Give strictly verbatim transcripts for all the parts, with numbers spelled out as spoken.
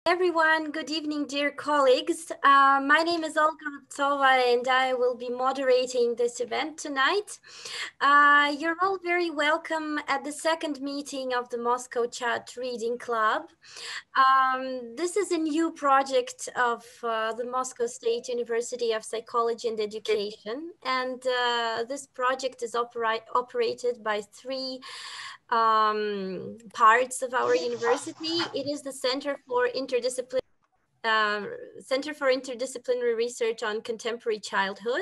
Everyone, good evening, dear colleagues. Uh, my name is Olga Rubtsov, and I will be moderating this event tonight. Uh, you're all very welcome at the second meeting of the Moscow Chat Reading Club. Um, this is a new project of uh, the Moscow State University of Psychology and Education, and uh, this project is opera operated by three um, parts of our university. It is the Center for Interdisciplinary uh, Center for Interdisciplinary Research on Contemporary Childhood.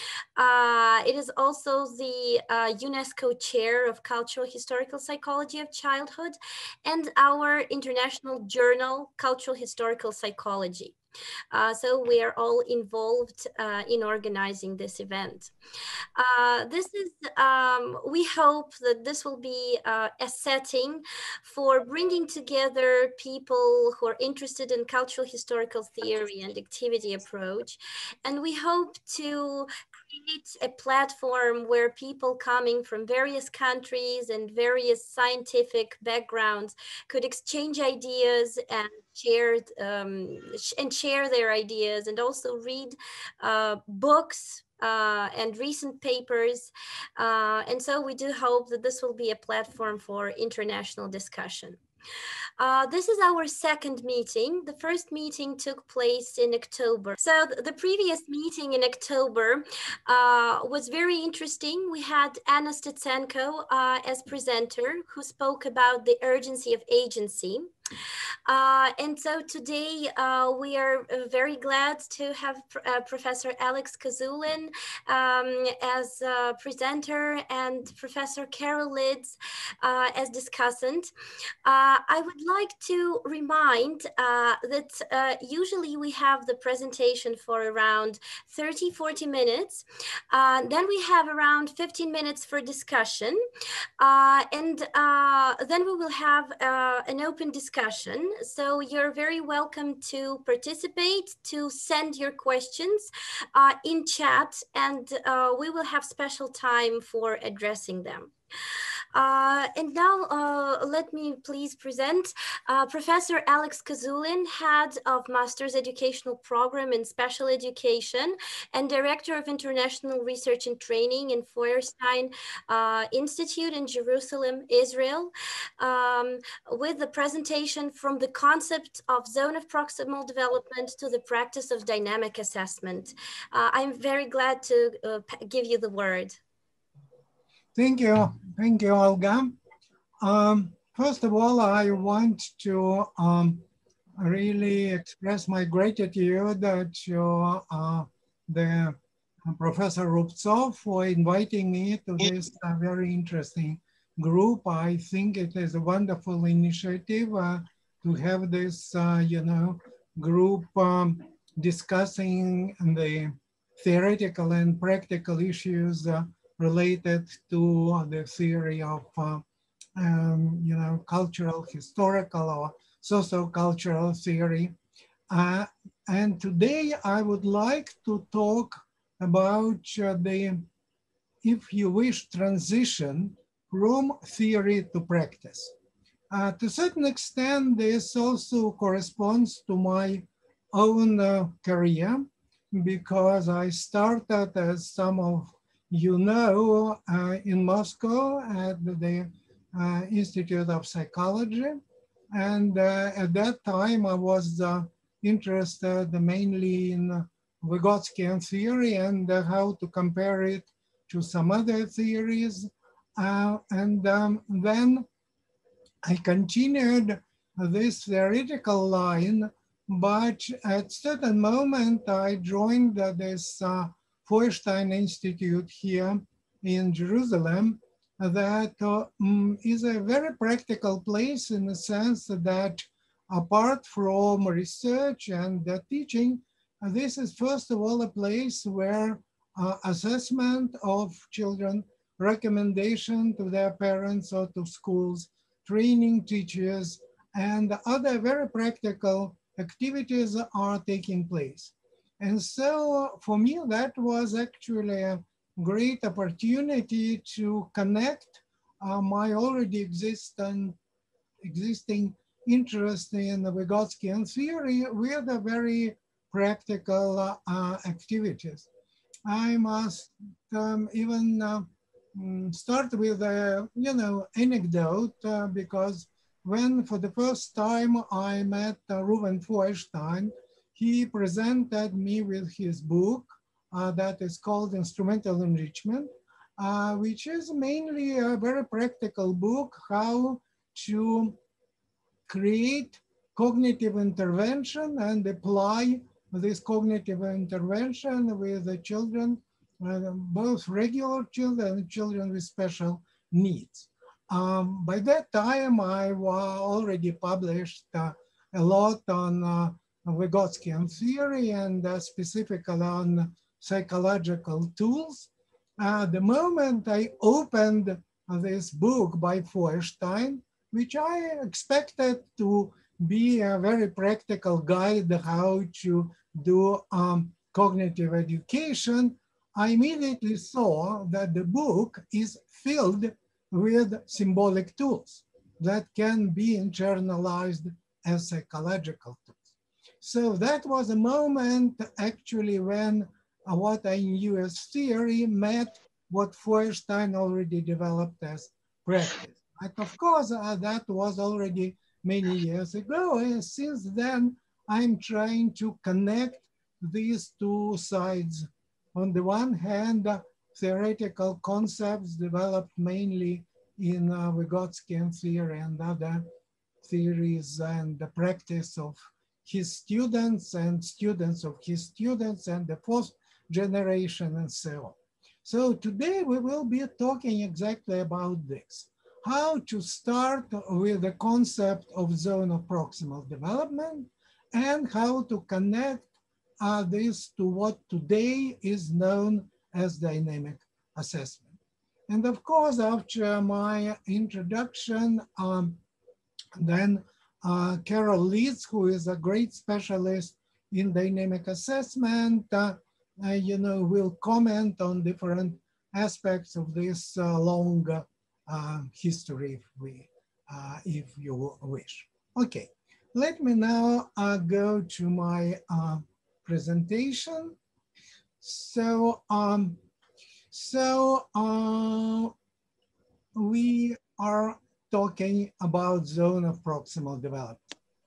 Uh, it is also the uh, UNESCO Chair of Cultural Historical Psychology of Childhood and our international journal, Cultural Historical Psychology. Uh, so we are all involved uh, in organizing this event. Uh, this is, um, we hope that this will be uh, a setting for bringing together people who are interested in cultural historical theory and activity approach. And we hope to create a platform where people coming from various countries and various scientific backgrounds could exchange ideas and share um, and share their ideas, and also read uh, books uh, and recent papers. Uh, and so we do hope that this will be a platform for international discussion. Uh, this is our second meeting. The first meeting took place in October. So th the previous meeting in October uh, was very interesting. We had Anna Stitsenko uh, as presenter, who spoke about the urgency of agency. Uh, and so today uh, we are very glad to have uh, Professor Alex Kozulin um, as a presenter and Professor Carol Lidz uh, as discussant. Uh, I would like to remind uh, that uh, usually we have the presentation for around thirty, forty minutes. Uh, then we have around fifteen minutes for discussion. Uh, and uh, then we will have uh, an open discussion. So you're very welcome to participate, to send your questions uh, in chat, and uh, we will have special time for addressing them. Uh, and now uh, let me please present uh, Professor Alex Kozulin, Head of Master's Educational Program in Special Education and Director of International Research and Training in Feuerstein uh, Institute in Jerusalem, Israel, um, with the presentation from the concept of zone of proximal development to the practice of dynamic assessment. Uh, I'm very glad to uh, give you the word. Thank you. Thank you, Olga. Um, first of all, I want to um, really express my gratitude to uh, the uh, Professor Rubtsov for inviting me to this uh, very interesting group. I think it is a wonderful initiative uh, to have this, uh, you know, group um, discussing the theoretical and practical issues uh, related to the theory of, uh, um, you know, cultural, historical, or socio-cultural theory. Uh, and today I would like to talk about uh, the, if you wish, transition from theory to practice. Uh, to a certain extent, this also corresponds to my own uh, career, because I started, as some of you know, uh, in Moscow at the uh, Institute of Psychology. And uh, at that time, I was uh, interested mainly in Vygotskian theory and uh, how to compare it to some other theories. Uh, and um, then I continued this theoretical line, but at certain moment, I joined uh, this uh, Feuerstein Institute here in Jerusalem that uh, um, is a very practical place in the sense that apart from research and uh, teaching, uh, this is first of all a place where uh, assessment of children, recommendation to their parents or to schools, training teachers, and other very practical activities are taking place. And so for me, that was actually a great opportunity to connect uh, my already existing, existing interest in the Vygotskian theory with a very practical uh, uh, activities. I must um, even uh, start with a, you know, anecdote uh, because when for the first time I met uh, Ruben Feuerstein, he presented me with his book uh, that is called Instrumental Enrichment, uh, which is mainly a very practical book, how to create cognitive intervention and apply this cognitive intervention with the children, uh, both regular children and children with special needs. Um, by that time, I already published uh, a lot on uh, Vygotskian theory and uh, specifically on psychological tools. Uh, the moment I opened this book by Feuerstein, which I expected to be a very practical guide how to do um, cognitive education, I immediately saw that the book is filled with symbolic tools that can be internalized as psychological tools. So that was a moment actually when uh, what I knew as theory met what Feuerstein already developed as practice. But of course, uh, that was already many years ago. And since then, I'm trying to connect these two sides. On the one hand, uh, theoretical concepts developed mainly in uh, Vygotskian theory and other theories and the practice of his students and students of his students and the fourth generation and so on. So today we will be talking exactly about this. How to start with the concept of zone of proximal development and how to connect uh, this to what today is known as dynamic assessment. And of course, after my introduction, um, then uh, Carol Lidz, who is a great specialist in dynamic assessment, uh, uh, you know, will comment on different aspects of this uh, long uh, uh, history, if we, uh, if you wish. Okay, let me now uh, go to my uh, presentation. So, um, so uh, we are talking about zone of proximal development.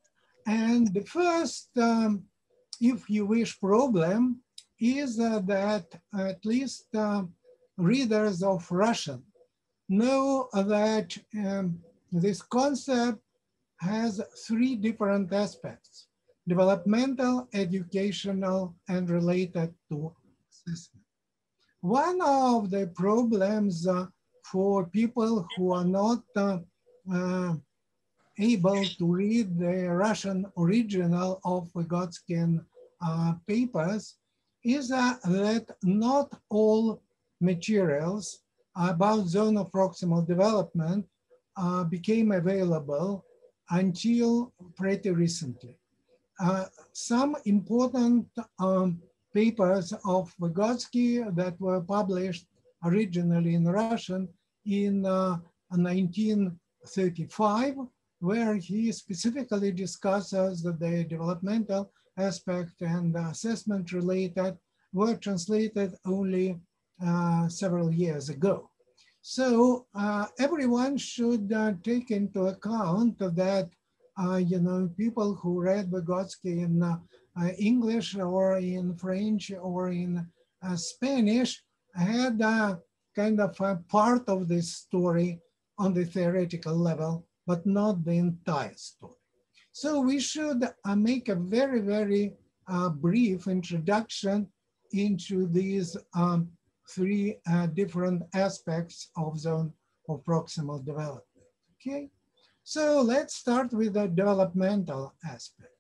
And the first, um, if you wish, problem is uh, that at least uh, readers of Russian know that um, this concept has three different aspects: developmental, educational, and related to assessment. One of the problems uh, for people who are not uh, uh, able to read the Russian original of Vygotskian uh, papers is uh, that not all materials about zone of proximal development uh, became available until pretty recently. Uh, some important um, papers of Vygotsky that were published originally in Russian in uh, nineteen thirty-five, where he specifically discusses the developmental aspect and assessment related, were translated only uh, several years ago. So uh, everyone should uh, take into account that, uh, you know, people who read Vygotsky in uh, uh, English or in French or in uh, Spanish had uh, kind of a part of this story on the theoretical level, but not the entire story. So we should uh, make a very, very uh, brief introduction into these um, three uh, different aspects of zone of proximal development, okay? So let's start with the developmental aspect.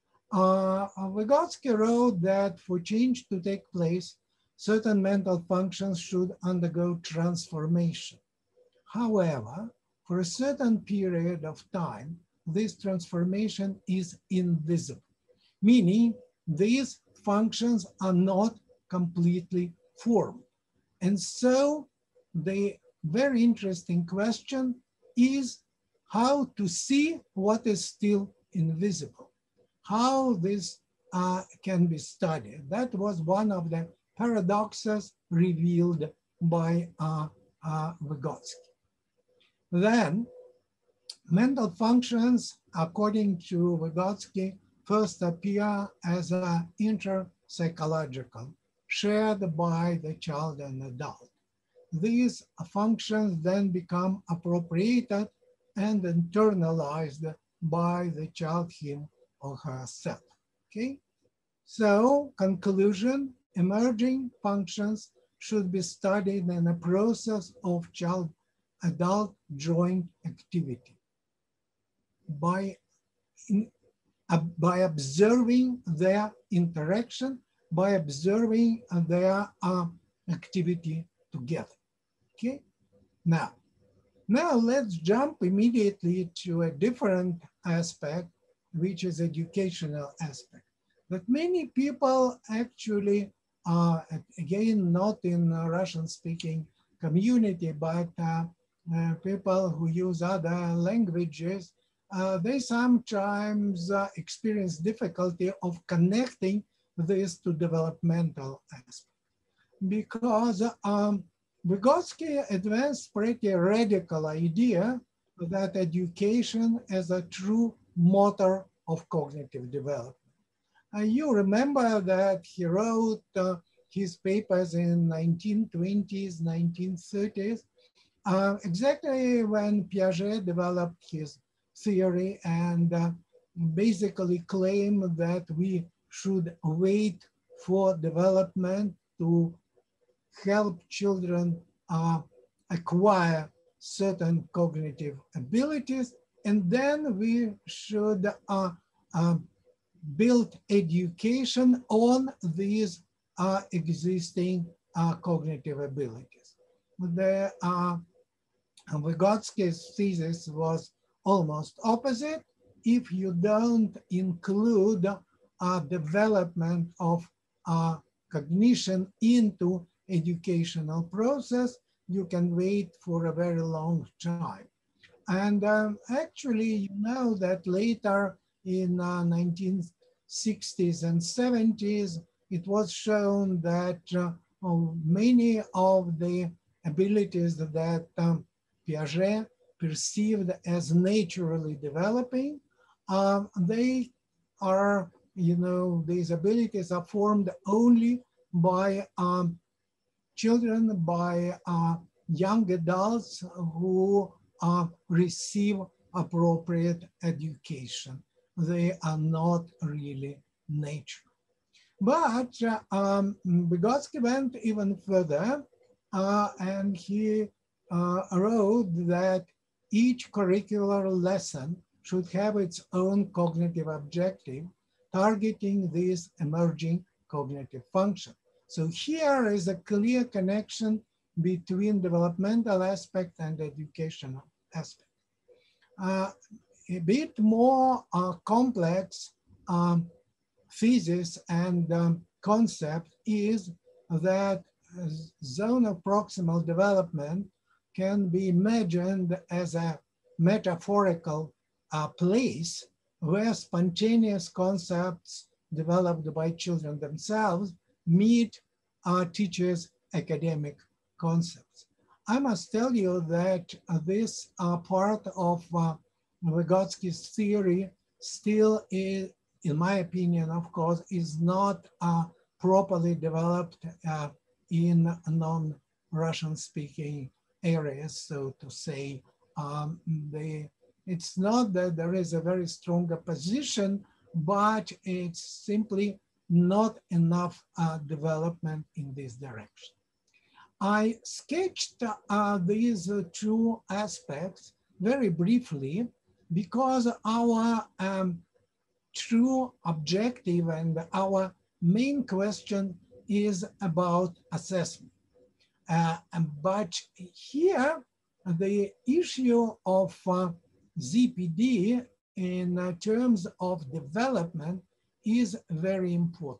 Uh, Vygotsky wrote that for change to take place, certain mental functions should undergo transformation. However, for a certain period of time, this transformation is invisible, meaning these functions are not completely formed. And so the very interesting question is how to see what is still invisible, how this uh, can be studied. That was one of the paradoxes revealed by uh, uh, Vygotsky. Then, mental functions, according to Vygotsky, first appear as uh, inter-psychological, shared by the child and adult. These functions then become appropriated and internalized by the child, him or herself, okay? So, conclusion, emerging functions should be studied in a process of child-adult joint activity by, in, uh, by observing their interaction, by observing their uh, activity together, okay? Now, now let's jump immediately to a different aspect, which is educational aspect. That many people actually, uh, again, not in Russian-speaking community, but uh, uh, people who use other languages, uh, they sometimes uh, experience difficulty of connecting this to developmental aspect. Because um, Vygotsky advanced pretty radical idea that education is a true motor of cognitive development. Uh, you remember that he wrote uh, his papers in nineteen twenties, nineteen thirties, uh, exactly when Piaget developed his theory and uh, basically claimed that we should wait for development to help children uh, acquire certain cognitive abilities, and then we should uh, uh, build education on these uh, existing uh, cognitive abilities. The uh, Vygotsky's thesis was almost opposite. If you don't include uh, development of uh, cognition into educational process, you can wait for a very long time. And um, actually, you know that later in uh, nineteen sixties and seventies, it was shown that uh, many of the abilities that um, Piaget perceived as naturally developing, um, they are, you know, these abilities are formed only by um, children, by uh, young adults who uh, receive appropriate education. They are not really natural. But uh, um, Vygotsky went even further uh, and he uh, wrote that each curricular lesson should have its own cognitive objective, targeting these emerging cognitive functions. So here is a clear connection between developmental aspect and educational aspect. Uh, a bit more uh, complex um, thesis and um, concept is that zone of proximal development can be imagined as a metaphorical uh, place where spontaneous concepts developed by children themselves meet uh, teachers' academic concepts. I must tell you that uh, this uh, part of uh, Vygotsky's theory still is, in my opinion, of course, is not uh, properly developed uh, in non-Russian speaking areas, so to say. Um, they, it's not that there is a very strong opposition, but it's simply not enough uh, development in this direction. I sketched uh, these uh, two aspects very briefly because our um, true objective and our main question is about assessment. Uh, but here, the issue of uh, Z P D in uh, terms of development is very important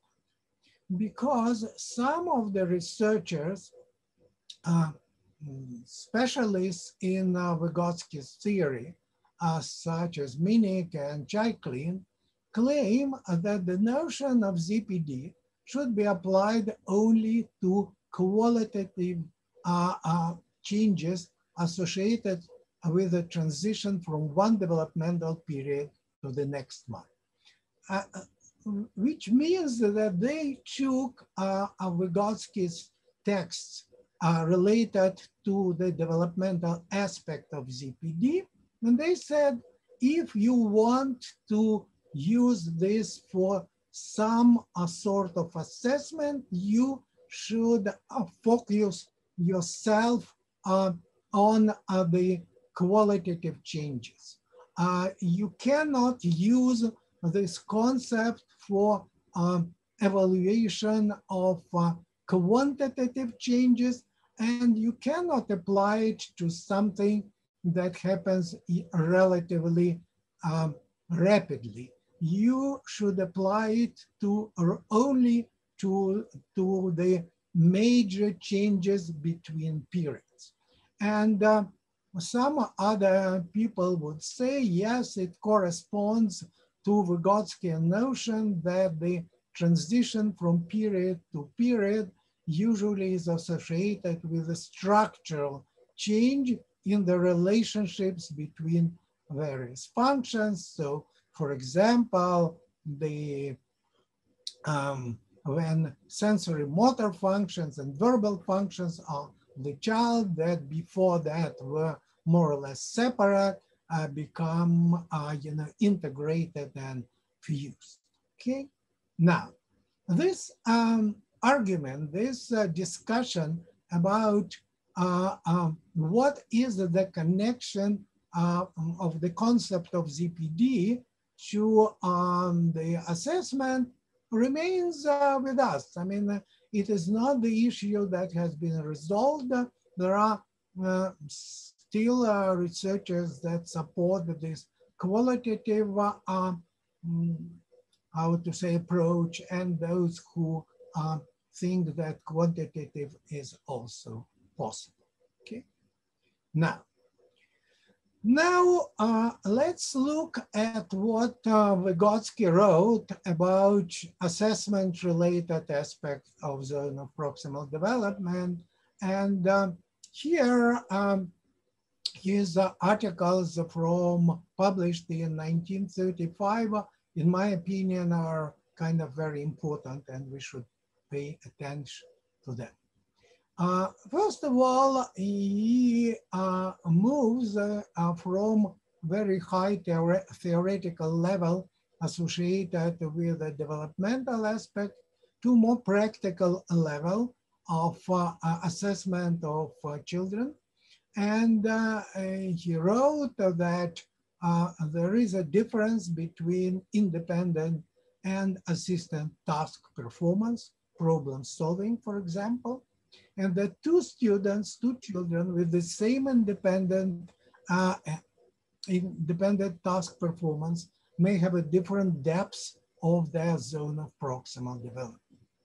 because some of the researchers, uh, specialists in uh, Vygotsky's theory, uh, such as Minik and Chaiklin, claim that the notion of Z P D should be applied only to qualitative uh, uh, changes associated with the transition from one developmental period to the next one. Uh, which means that they took uh, Vygotsky's texts uh, related to the developmental aspect of Z P D, and they said, if you want to use this for some uh, sort of assessment, you should uh, focus yourself uh, on uh, the qualitative changes. Uh, you cannot use this concept for um, evaluation of uh, quantitative changes, and you cannot apply it to something that happens relatively um, rapidly. You should apply it to only to, to the major changes between periods. And uh, some other people would say, yes, it corresponds to Vygotsky notion that the transition from period to period usually is associated with a structural change in the relationships between various functions. So, for example, the um, when sensory motor functions and verbal functions of the child that before that were more or less separate uh, become uh, you know, integrated and fused. Okay, now this um, argument, this uh, discussion about uh, um, what is the connection uh, of the concept of Z P D to um, the assessment remains uh, with us. I mean, uh, it is not the issue that has been resolved. There are uh, still uh, researchers that support this qualitative, uh, um, how to say, approach, and those who uh, think that quantitative is also possible. Okay. Now, now uh, let's look at what uh, Vygotsky wrote about assessment-related aspects of zone of proximal development. And uh, here, um, his uh, articles from published in nineteen thirty-five, in my opinion, are kind of very important, and we should pay attention to them. Uh, first of all, he uh, moves uh, uh, from very high theore theoretical level associated with the developmental aspect to more practical level of uh, uh, assessment of uh, children. And uh, he wrote that uh, there is a difference between independent and assistant task performance, problem solving, for example, and that two students, two children with the same independent, uh, independent task performance may have a different depth of their zone of proximal development.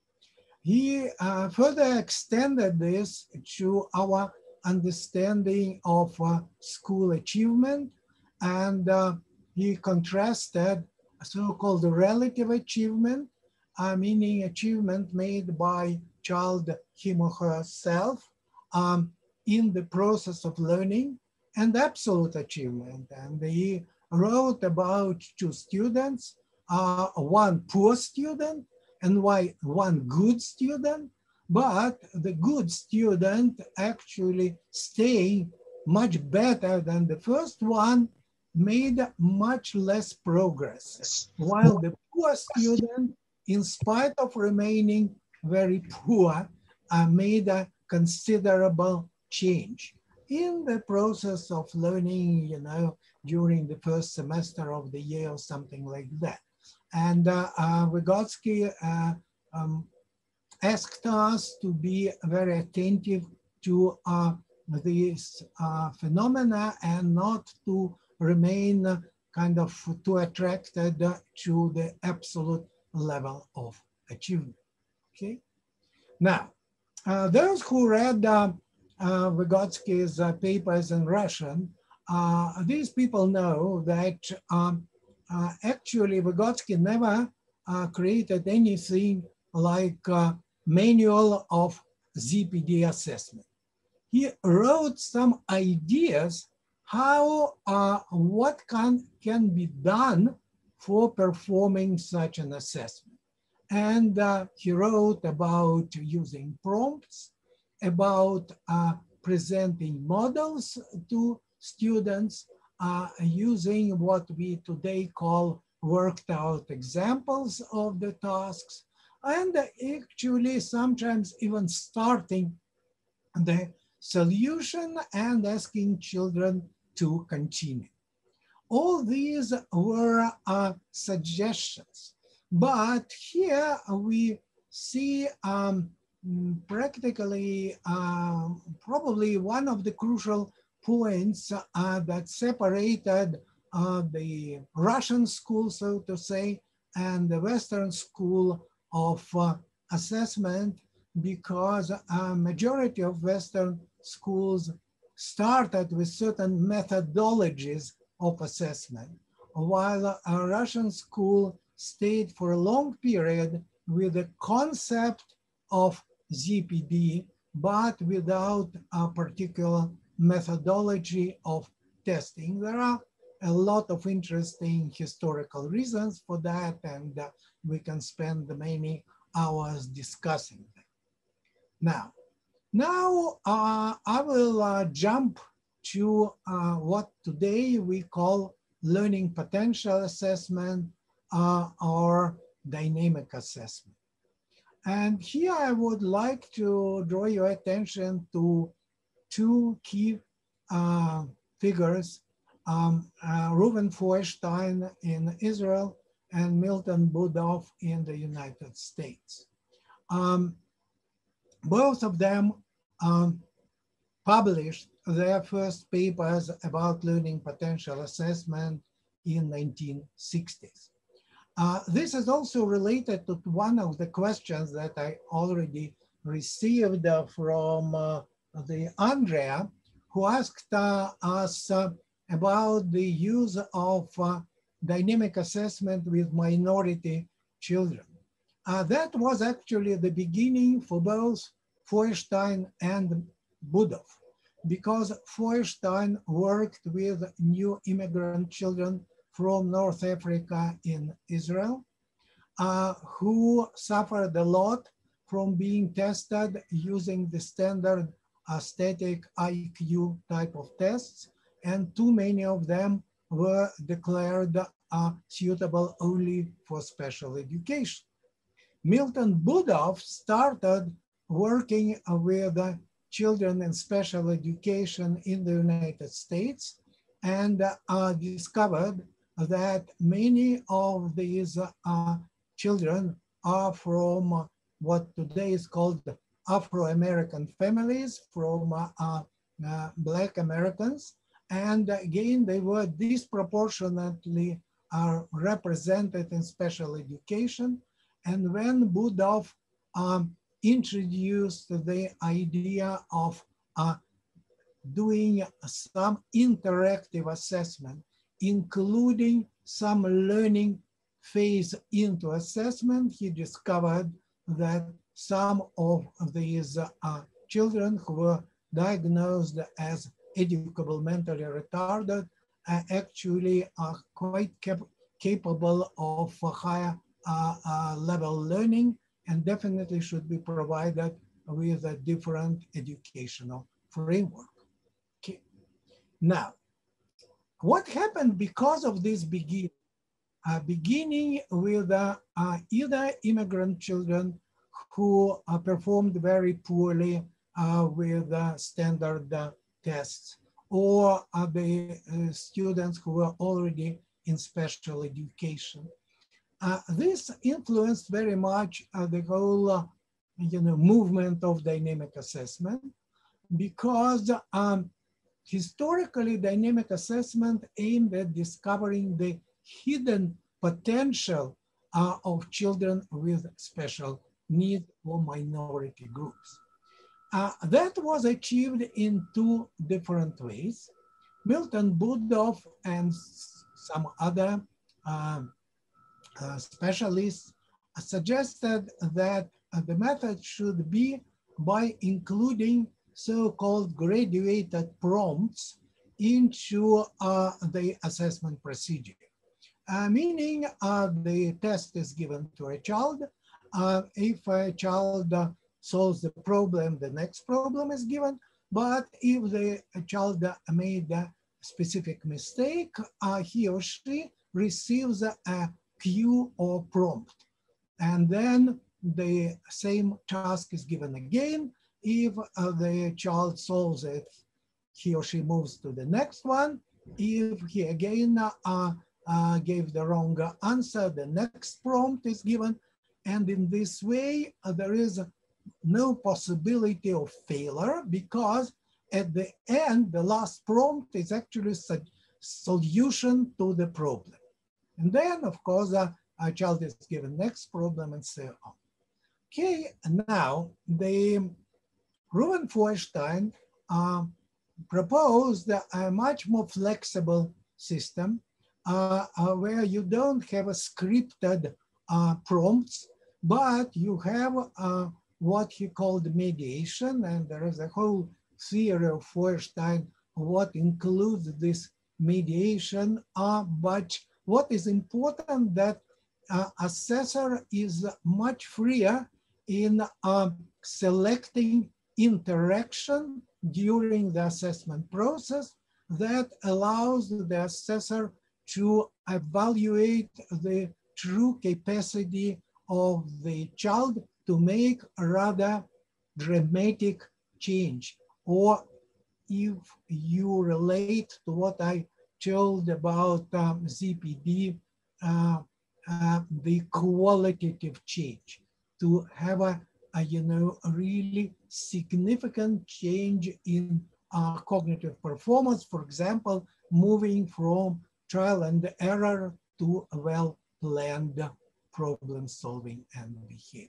He uh, further extended this to our understanding of uh, school achievement, and uh, he contrasted so-called relative achievement, uh, meaning achievement made by child, him or herself, um, in the process of learning, and absolute achievement. And he wrote about two students, uh, one poor student and why one good student, but the good student actually staying much better than the first one, made much less progress, while the poor student, in spite of remaining very poor, uh, made a considerable change in the process of learning, you know, during the first semester of the year or something like that. And uh, uh, Vygotsky uh, um, asked us to be very attentive to uh, these uh, phenomena and not to remain uh, kind of too attracted to the absolute level of achievement. Okay. Now, uh, those who read uh, uh, Vygotsky's uh, papers in Russian Uh, these people know that um, uh, actually Vygotsky never uh, created anything like a manual of Z P D assessment. He wrote some ideas how, uh, what can, can be done for performing such an assessment. And uh, he wrote about using prompts, about uh, presenting models to students, uh, using what we today call worked out examples of the tasks, and actually sometimes even starting the solution and asking children to continue. All these were uh, suggestions, but here we see um, practically um, probably one of the crucial points uh, that separated uh, the Russian school, so to say, and the Western school of uh, assessment, because a majority of Western schools started with certain methodologies of assessment, while a Russian school stayed for a long period with the concept of Z P D, but without a particular methodology of testing. There are a lot of interesting historical reasons for that, and uh, we can spend many hours discussing them. Now, now uh, I will uh, jump to uh, what today we call learning potential assessment uh, or dynamic assessment. And here I would like to draw your attention to two key uh, figures, um, uh, Reuven Feuerstein in Israel and Milton Budov in the United States. Um, both of them um, published their first papers about learning potential assessment in nineteen sixties. Uh, this is also related to one of the questions that I already received uh, from uh, the Andrea, who asked uh, us uh, about the use of uh, dynamic assessment with minority children. Uh, that was actually the beginning for both Feuerstein and Budov, because Feuerstein worked with new immigrant children from North Africa in Israel, uh, who suffered a lot from being tested using the standard uh, static I Q type of tests, and too many of them were declared uh, suitable only for special education. Milton Budov started working with uh, children in special education in the United States, and uh, discovered that many of these uh, children are from uh, what today is called Afro-American families, from uh, uh, uh, Black Americans. And again, they were disproportionately uh, represented in special education. And when Budov um, introduced the idea of uh, doing some interactive assessment, including some learning phase into assessment, he discovered that some of these uh, children who were diagnosed as educable mentally retarded uh, actually are quite cap capable of higher uh, uh, level learning, and definitely should be provided with a different educational framework. Okay. Now, what happened because of this beginning? Uh, beginning with uh, uh, either immigrant children who uh, performed very poorly uh, with uh, standard uh, tests, or uh, the uh, students who were already in special education. Uh, this influenced very much uh, the whole uh, you know, movement of dynamic assessment, because um, historically dynamic assessment aimed at discovering the hidden potential uh, of children with special needs or minority groups. Uh, that was achieved in two different ways. Milton Budov and some other uh, uh, specialists suggested that uh, the method should be by including so-called graduated prompts into uh, the assessment procedure. Uh, meaning uh, the test is given to a child. Uh, if a child uh, solves the problem, the next problem is given. But if the child uh, made a specific mistake, uh, he or she receives a, a cue or prompt. And then the same task is given again. If uh, the child solves it, he or she moves to the next one. If he again uh, uh, gave the wrong answer, the next prompt is given. And in this way, uh, there is no possibility of failure, because at the end, the last prompt is actually a solution to the problem. And then, of course, uh, a child is given next problem and so on. Okay, now the Ruben Feuerstein uh, proposed a much more flexible system uh, uh, where you don't have a scripted uh, prompts, but you have uh, what he called mediation, and there is a whole theory of Feuerstein what includes this mediation, uh, but what is important that uh, assessor is much freer in uh, selecting interaction during the assessment process that allows the assessor to evaluate the true capacity of the child to make a rather dramatic change. Or if you relate to what I told about um, Z P D, uh, uh, the qualitative change, to have a, a, you know, a really significant change in uh, cognitive performance, for example, moving from trial and error to a well-planned problem solving and behavior.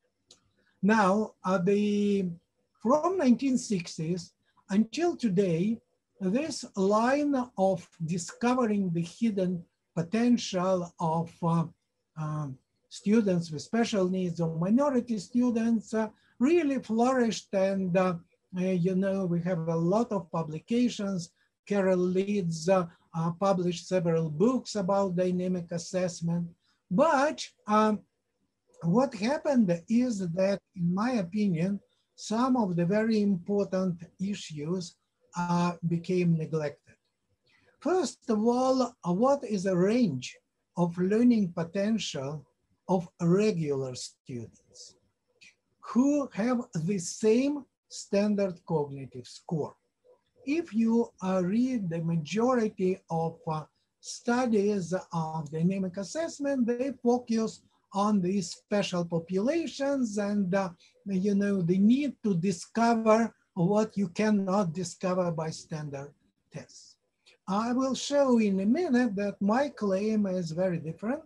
Now, uh, the, from nineteen sixties until today, this line of discovering the hidden potential of uh, um, students with special needs or minority students uh, really flourished. And, uh, uh, you know, we have a lot of publications. Carol Lidz uh, uh, published several books about dynamic assessment. But um, what happened is that, in my opinion, some of the very important issues uh, became neglected. First of all, uh, what is a range of learning potential of regular students who have the same standard cognitive score? If you uh, read the majority of uh, studies of dynamic assessment, they focus on these special populations and, uh, you know, the need to discover what you cannot discover by standard tests. I will show in a minute that my claim is very different.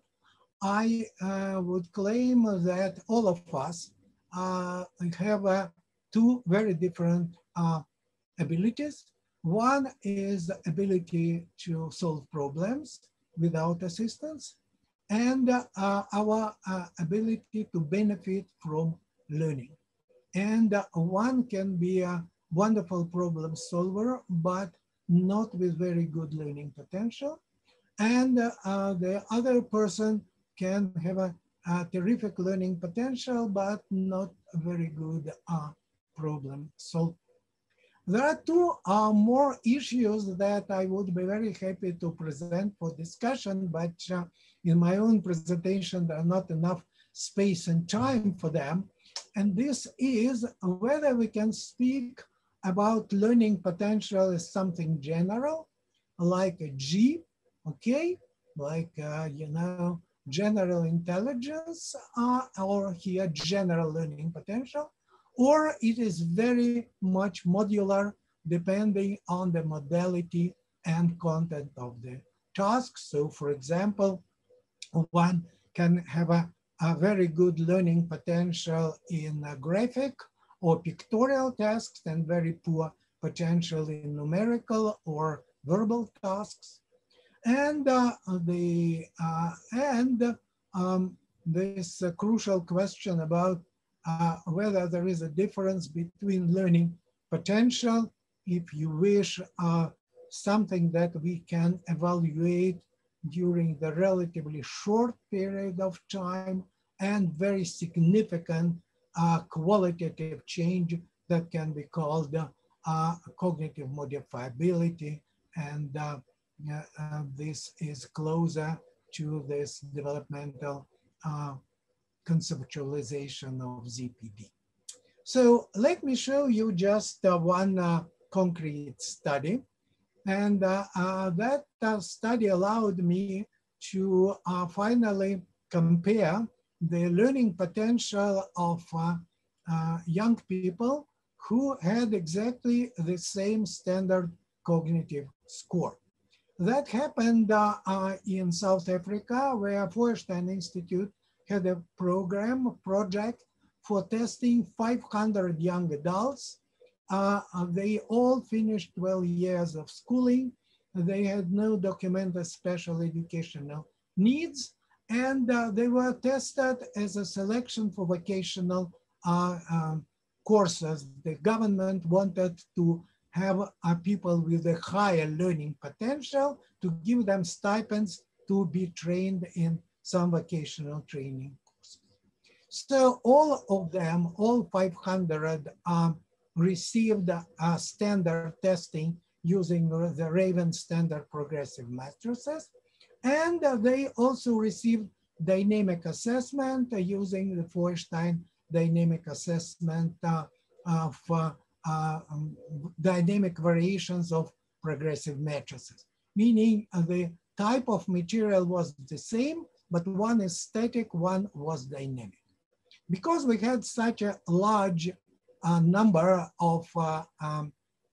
I uh, would claim that all of us uh, have uh, two very different uh, abilities. One is the ability to solve problems without assistance, and uh, our uh, ability to benefit from learning. And uh, one can be a wonderful problem solver, but not with very good learning potential. And uh, uh, the other person can have a, a terrific learning potential, but not a very good uh, problem solver. There are two uh, more issues that I would be very happy to present for discussion, but uh, in my own presentation, there are not enough space and time for them. And this is whether we can speak about learning potential as something general, like a G, okay? Like, uh, you know, general intelligence, uh, or here general learning potential, or it is very much modular depending on the modality and content of the task. So for example, one can have a, a very good learning potential in a graphic or pictorial tasks and very poor potential in numerical or verbal tasks. And uh, the uh, and um, this uh, crucial question about uh, whether there is a difference between learning potential, if you wish, uh, something that we can evaluate during the relatively short period of time, and very significant uh, qualitative change that can be called uh, uh, cognitive modifiability. And uh, uh, uh, this is closer to this developmental uh, conceptualization of Z P D. So let me show you just uh, one uh, concrete study. And uh, uh, that uh, study allowed me to uh, finally compare the learning potential of uh, uh, young people who had exactly the same standard cognitive score. That happened uh, uh, in South Africa, where Feuerstein Institute had a program, a project for testing five hundred young adults. Uh, they all finished twelve years of schooling. They had no documented special educational needs, and uh, they were tested as a selection for vocational uh, um, courses. The government wanted to have uh, people with a higher learning potential to give them stipends to be trained in some vocational training courses. So all of them, all five hundred, um, received uh, standard testing using the Raven standard progressive matrices. And uh, they also received dynamic assessment uh, using the Feuerstein dynamic assessment uh, of uh, uh, um, dynamic variations of progressive matrices, meaning uh, the type of material was the same, but one is static, one was dynamic. Because we had such a large uh, number of uh, um,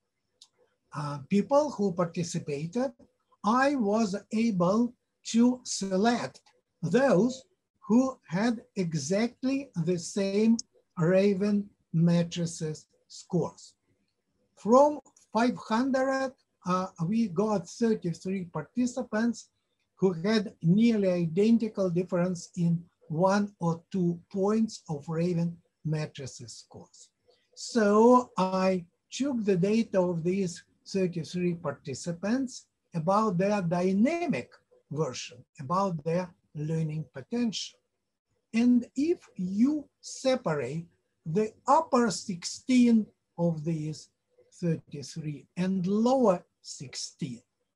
uh, people who participated, I was able to select those who had exactly the same Raven matrices scores. From five hundred, uh, we got thirty-three participants who had nearly identical difference in one or two points of Raven matrices scores. So I took the data of these thirty-three participants about their dynamic version, about their learning potential. And if you separate the upper sixteen of these thirty-three and lower sixteen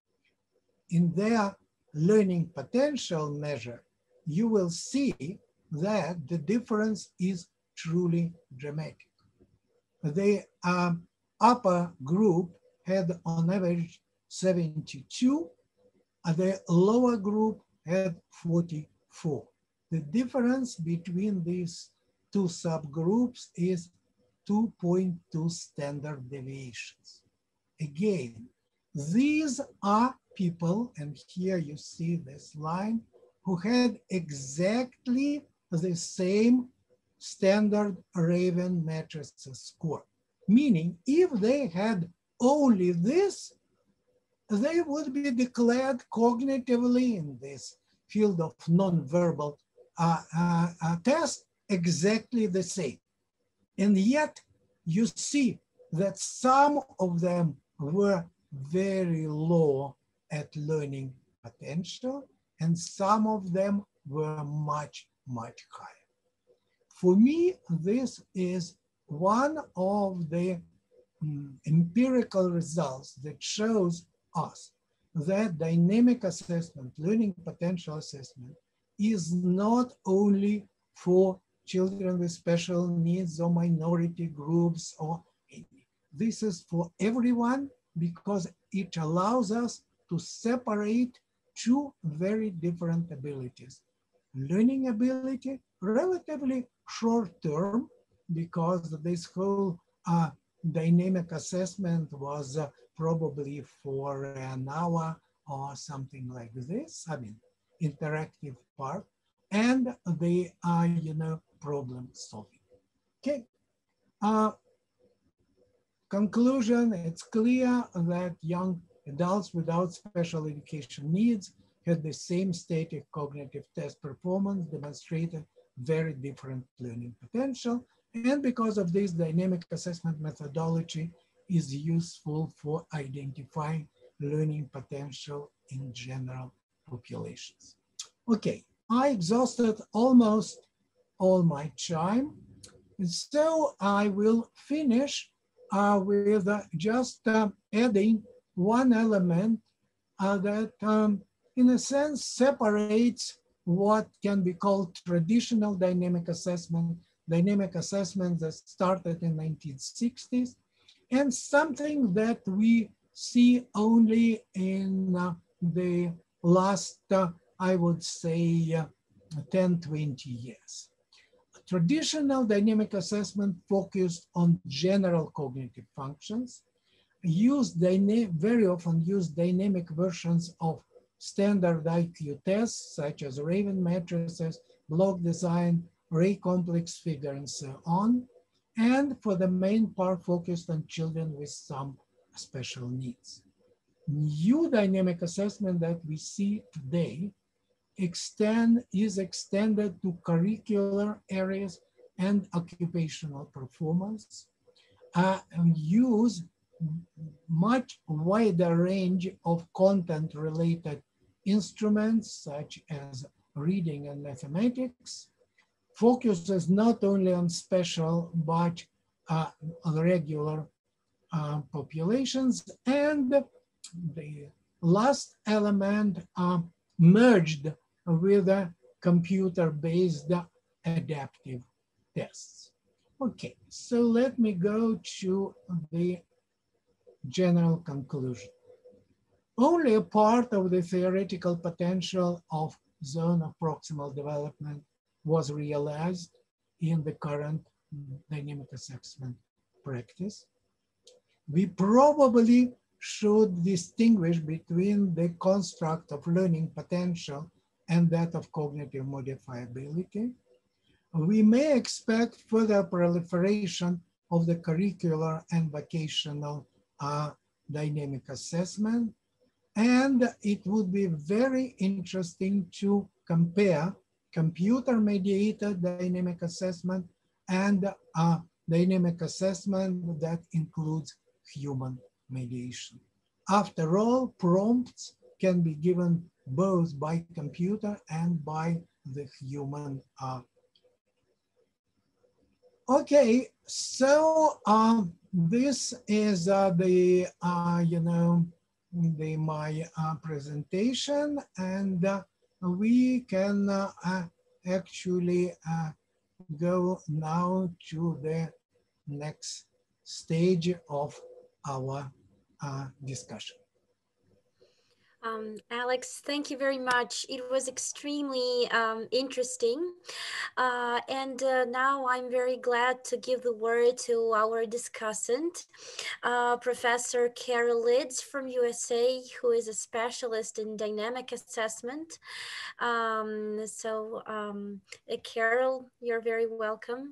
in their learning potential measure, you will see that the difference is truly dramatic. The um, upper group had on average seventy-two, and the lower group had forty-four. The difference between these two subgroups is two point two standard deviations. Again, these are people, and here you see this line, who had exactly the same standard Raven matrices score. Meaning, if they had only this, they would be declared cognitively in this field of nonverbal uh, uh, uh, test exactly the same. And yet, you see that some of them were very low at learning potential, and some of them were much, much higher. For me, this is one of the um, empirical results that shows us that dynamic assessment, learning potential assessment, is not only for children with special needs or minority groups, or this is for everyone, because it allows us to separate two very different abilities. Learning ability, relatively short term, because this whole uh, dynamic assessment was uh, probably for an hour or something like this, I mean, interactive part, and the, uh, you know, problem solving. Okay. Uh, conclusion, it's clear that young Adults without special education needs had the same static cognitive test performance, demonstrated very different learning potential. And because of this, dynamic assessment methodology is useful for identifying learning potential in general populations. Okay, I exhausted almost all my time. And so I will finish uh, with uh, just uh, adding one element uh, that um, in a sense separates what can be called traditional dynamic assessment, dynamic assessment that started in the nineteen sixties, and something that we see only in uh, the last, uh, I would say, uh, ten, twenty years. Traditional dynamic assessment focused on general cognitive functions, use very often use dynamic versions of standard I Q tests, such as Raven matrices, block design, Ray complex figure, and so on, and for the main part focused on children with some special needs. New dynamic assessment that we see today extend, is extended to curricular areas and occupational performance, uh, and use much wider range of content-related instruments such as reading and mathematics, focuses not only on special but uh, on regular uh, populations, and the last element uh, merged with a computer-based adaptive tests. Okay, so let me go to the general conclusion. Only a part of the theoretical potential of zone of proximal development was realized in the current dynamic assessment practice. We probably should distinguish between the construct of learning potential and that of cognitive modifiability. We may expect further proliferation of the curricular and vocational uh, dynamic assessment, and it would be very interesting to compare computer-mediated dynamic assessment and uh, dynamic assessment that includes human mediation. After all, prompts can be given both by computer and by the human. Uh. Okay, so um, this is uh, the, uh, you know, the, my uh, presentation, and uh, we can uh, uh, actually uh, go now to the next stage of our uh, discussion. Um, Alex, thank you very much. It was extremely um, interesting. Uh, and uh, now I'm very glad to give the word to our discussant, uh, Professor Carol Lidz from U S A, who is a specialist in dynamic assessment. Um, so um, uh, Carol, you're very welcome.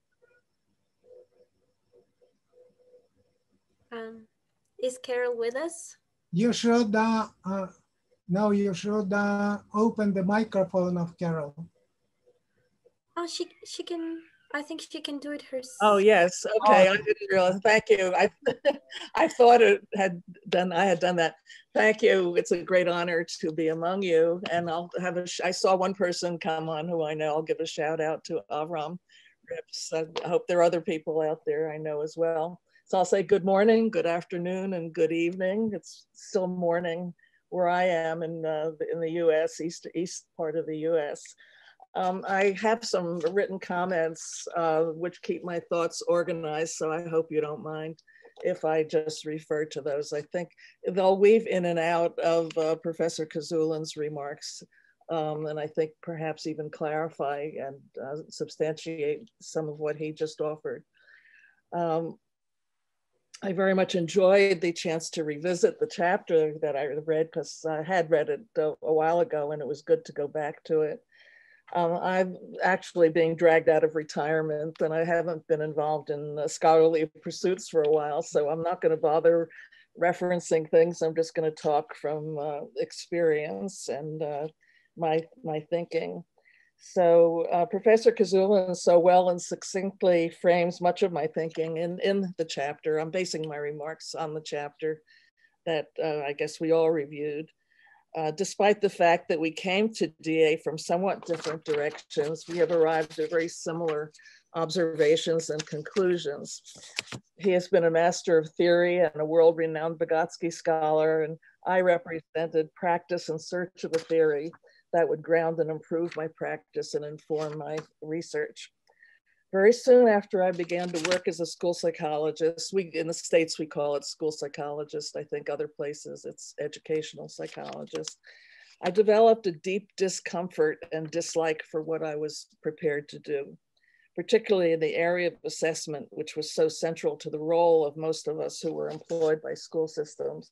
Um, is Carol with us? You should, uh, uh, no, you should uh, open the microphone of Carol. Oh, she, she can, I think she can do it herself. Oh, yes, okay, oh. I didn't realize, thank you. I, I thought it had done, I had done that. Thank you, it's a great honor to be among you. And I'll have a, I saw one person come on who I know, I'll give a shout out to Avram Rips. I hope there are other people out there I know as well. So I'll say good morning, good afternoon, and good evening. It's still morning where I am in, uh, in the U S, east, east part of the U S. Um, I have some written comments uh, which keep my thoughts organized, so I hope you don't mind if I just refer to those. I think they'll weave in and out of uh, Professor Kozulin's remarks, um, and I think perhaps even clarify and uh, substantiate some of what he just offered. Um, I very much enjoyed the chance to revisit the chapter that I read, because I had read it a, a while ago and it was good to go back to it. Um, I'm actually being dragged out of retirement and I haven't been involved in uh, scholarly pursuits for a while, so I'm not going to bother referencing things. I'm just going to talk from uh, experience and uh, my, my thinking. So uh, Professor Kozulin so well and succinctly frames much of my thinking in, in the chapter. I'm basing my remarks on the chapter that uh, I guess we all reviewed. Uh, despite the fact that we came to D A from somewhat different directions, we have arrived at very similar observations and conclusions. He has been a master of theory and a world-renowned Vygotsky scholar, and I represented practice in search of a theory that would ground and improve my practice and inform my research. Very soon after I began to work as a school psychologist, we, in the States we call it school psychologist, I think other places it's educational psychologist, I developed a deep discomfort and dislike for what I was prepared to do, particularly in the area of assessment, which was so central to the role of most of us who were employed by school systems.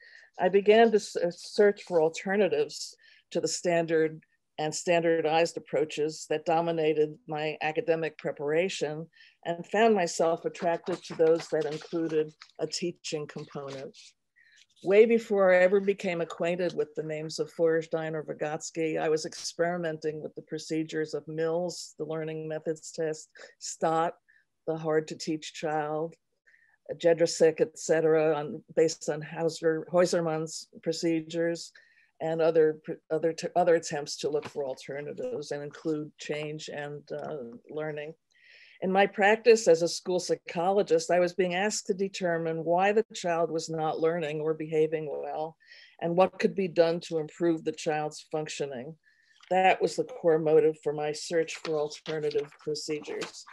I began to search for alternatives to the standard and standardized approaches that dominated my academic preparation, and found myself attracted to those that included a teaching component. Way before I ever became acquainted with the names of Feuerstein or Vygotsky, I was experimenting with the procedures of Mills, the learning methods test, Stott, the hard to teach child, Jedrzejczyk, et cetera, on, based on Hauser, Heusermann's procedures, and other, other, other attempts to look for alternatives and include change and uh, learning. In my practice as a school psychologist, I was being asked to determine why the child was not learning or behaving well, and what could be done to improve the child's functioning. That was the core motive for my search for alternative procedures.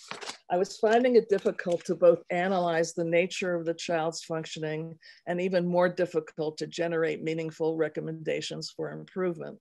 I was finding it difficult to both analyze the nature of the child's functioning and even more difficult to generate meaningful recommendations for improvement.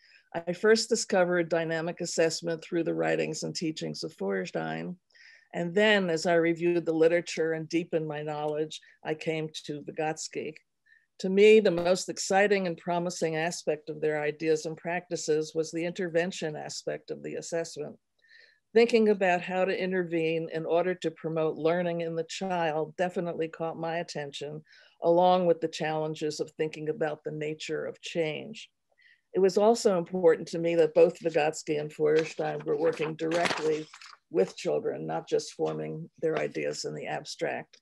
I first discovered dynamic assessment through the writings and teachings of Feuerstein. And then as I reviewed the literature and deepened my knowledge, I came to Vygotsky. To me, the most exciting and promising aspect of their ideas and practices was the intervention aspect of the assessment. Thinking about how to intervene in order to promote learning in the child definitely caught my attention, along with the challenges of thinking about the nature of change. It was also important to me that both Vygotsky and Feuerstein were working directly with children, not just forming their ideas in the abstract.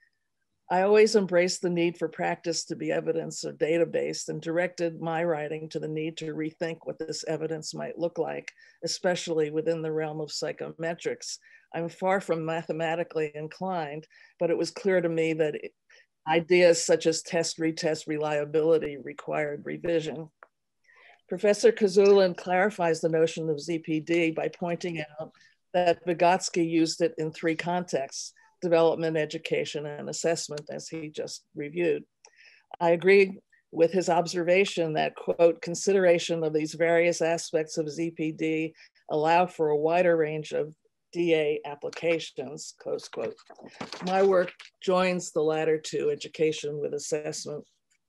I always embraced the need for practice to be evidence or data-based, and directed my writing to the need to rethink what this evidence might look like, especially within the realm of psychometrics. I'm far from mathematically inclined, but it was clear to me that ideas such as test, retest, reliability required revision. Professor Kozulin clarifies the notion of Z P D by pointing out that Vygotsky used it in three contexts: development, education, and assessment, as he just reviewed. I agree with his observation that, quote, consideration of these various aspects of Z P D allow for a wider range of D A applications, close quote. My work joins the latter two, education with assessment.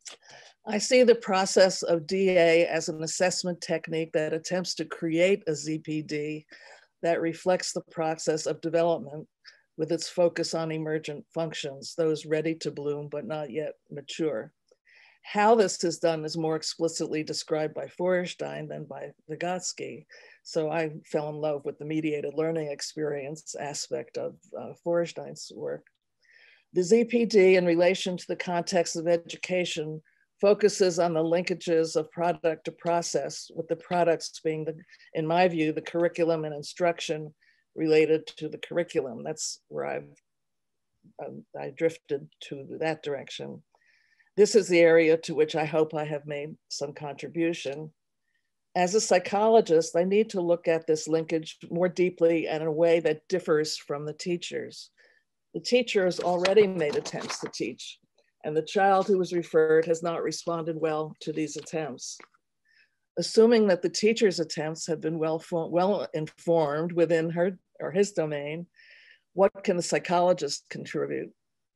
I see the process of D A as an assessment technique that attempts to create a Z P D that reflects the process of development, with its focus on emergent functions, those ready to bloom but not yet mature. How this is done is more explicitly described by Feuerstein than by Vygotsky. So I fell in love with the mediated learning experience aspect of uh, Feuerstein's work. The Z P D in relation to the context of education focuses on the linkages of product to process, with the products being, the, in my view, the curriculum and instruction related to the curriculum. That's where I've, um, I drifted to that direction. This is the area to which I hope I have made some contribution. As a psychologist, I need to look at this linkage more deeply and in a way that differs from the teachers. The teacher has already made attempts to teach, and the child who was referred has not responded well to these attempts. Assuming that the teacher's attempts have been well, well informed within her or his domain, what can the psychologist contribute?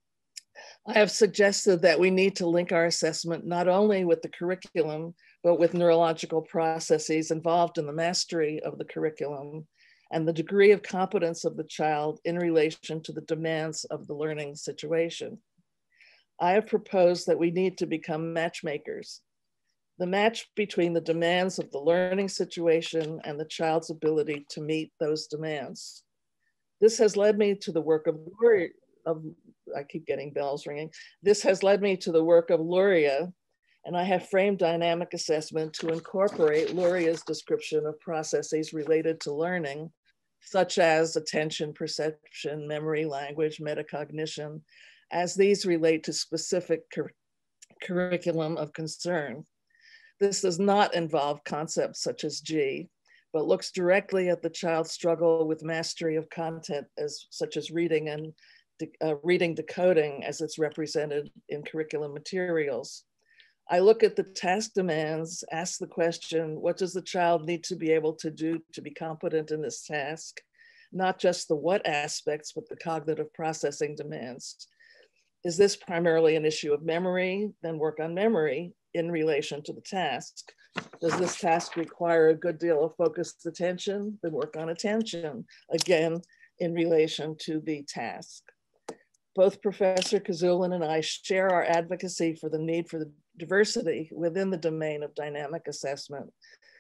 I have suggested that we need to link our assessment not only with the curriculum, but with neurological processes involved in the mastery of the curriculum and the degree of competence of the child in relation to the demands of the learning situation. I have proposed that we need to become matchmakers, the match between the demands of the learning situation and the child's ability to meet those demands. This has led me to the work of, of I keep getting bells ringing. This has led me to the work of Luria, and I have framed dynamic assessment to incorporate Luria's description of processes related to learning, such as attention, perception, memory, language, metacognition, as these relate to specific cur curriculum of concern. This does not involve concepts such as G, but looks directly at the child's struggle with mastery of content as such as reading and de uh, reading decoding as it's represented in curriculum materials. I look at the task demands, ask the question, what does the child need to be able to do to be competent in this task? Not just the what aspects, but the cognitive processing demands. Is this primarily an issue of memory? Then work on memory in relation to the task. Does this task require a good deal of focused attention? Then work on attention, again, in relation to the task. Both Professor Kozulin and I share our advocacy for the need for the diversity within the domain of dynamic assessment.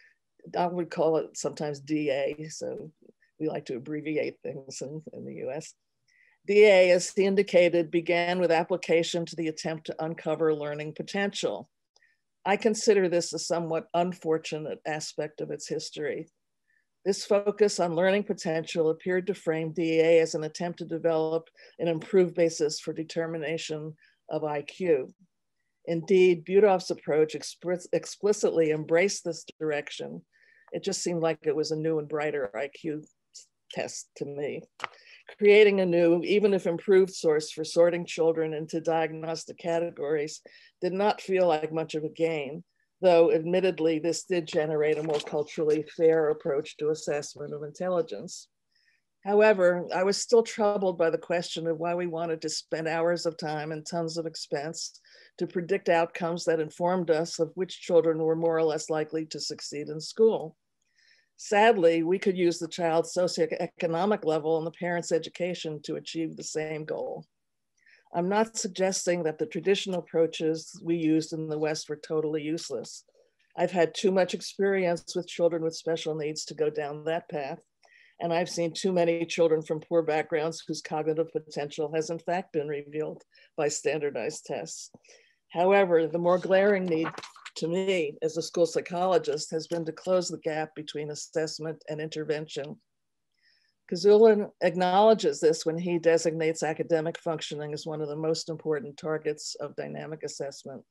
I would call it sometimes D A, so we like to abbreviate things in, in the U S. D A, as he indicated, began with application to the attempt to uncover learning potential. I consider this a somewhat unfortunate aspect of its history. This focus on learning potential appeared to frame D A as an attempt to develop an improved basis for determination of I Q. Indeed, Butov's approach expl- explicitly embraced this direction. It just seemed like it was a new and brighter I Q test to me. Creating a new, even if improved, source for sorting children into diagnostic categories did not feel like much of a gain, though admittedly this did generate a more culturally fair approach to assessment of intelligence. However, I was still troubled by the question of why we wanted to spend hours of time and tons of expense to predict outcomes that informed us of which children were more or less likely to succeed in school. Sadly, we could use the child's socioeconomic level and the parent's education to achieve the same goal. I'm not suggesting that the traditional approaches we used in the West were totally useless. I've had too much experience with children with special needs to go down that path, and I've seen too many children from poor backgrounds whose cognitive potential has in fact been revealed by standardized tests. However, the more glaring need to me as a school psychologist has been to close the gap between assessment and intervention. Kozulin acknowledges this when he designates academic functioning as one of the most important targets of dynamic assessment.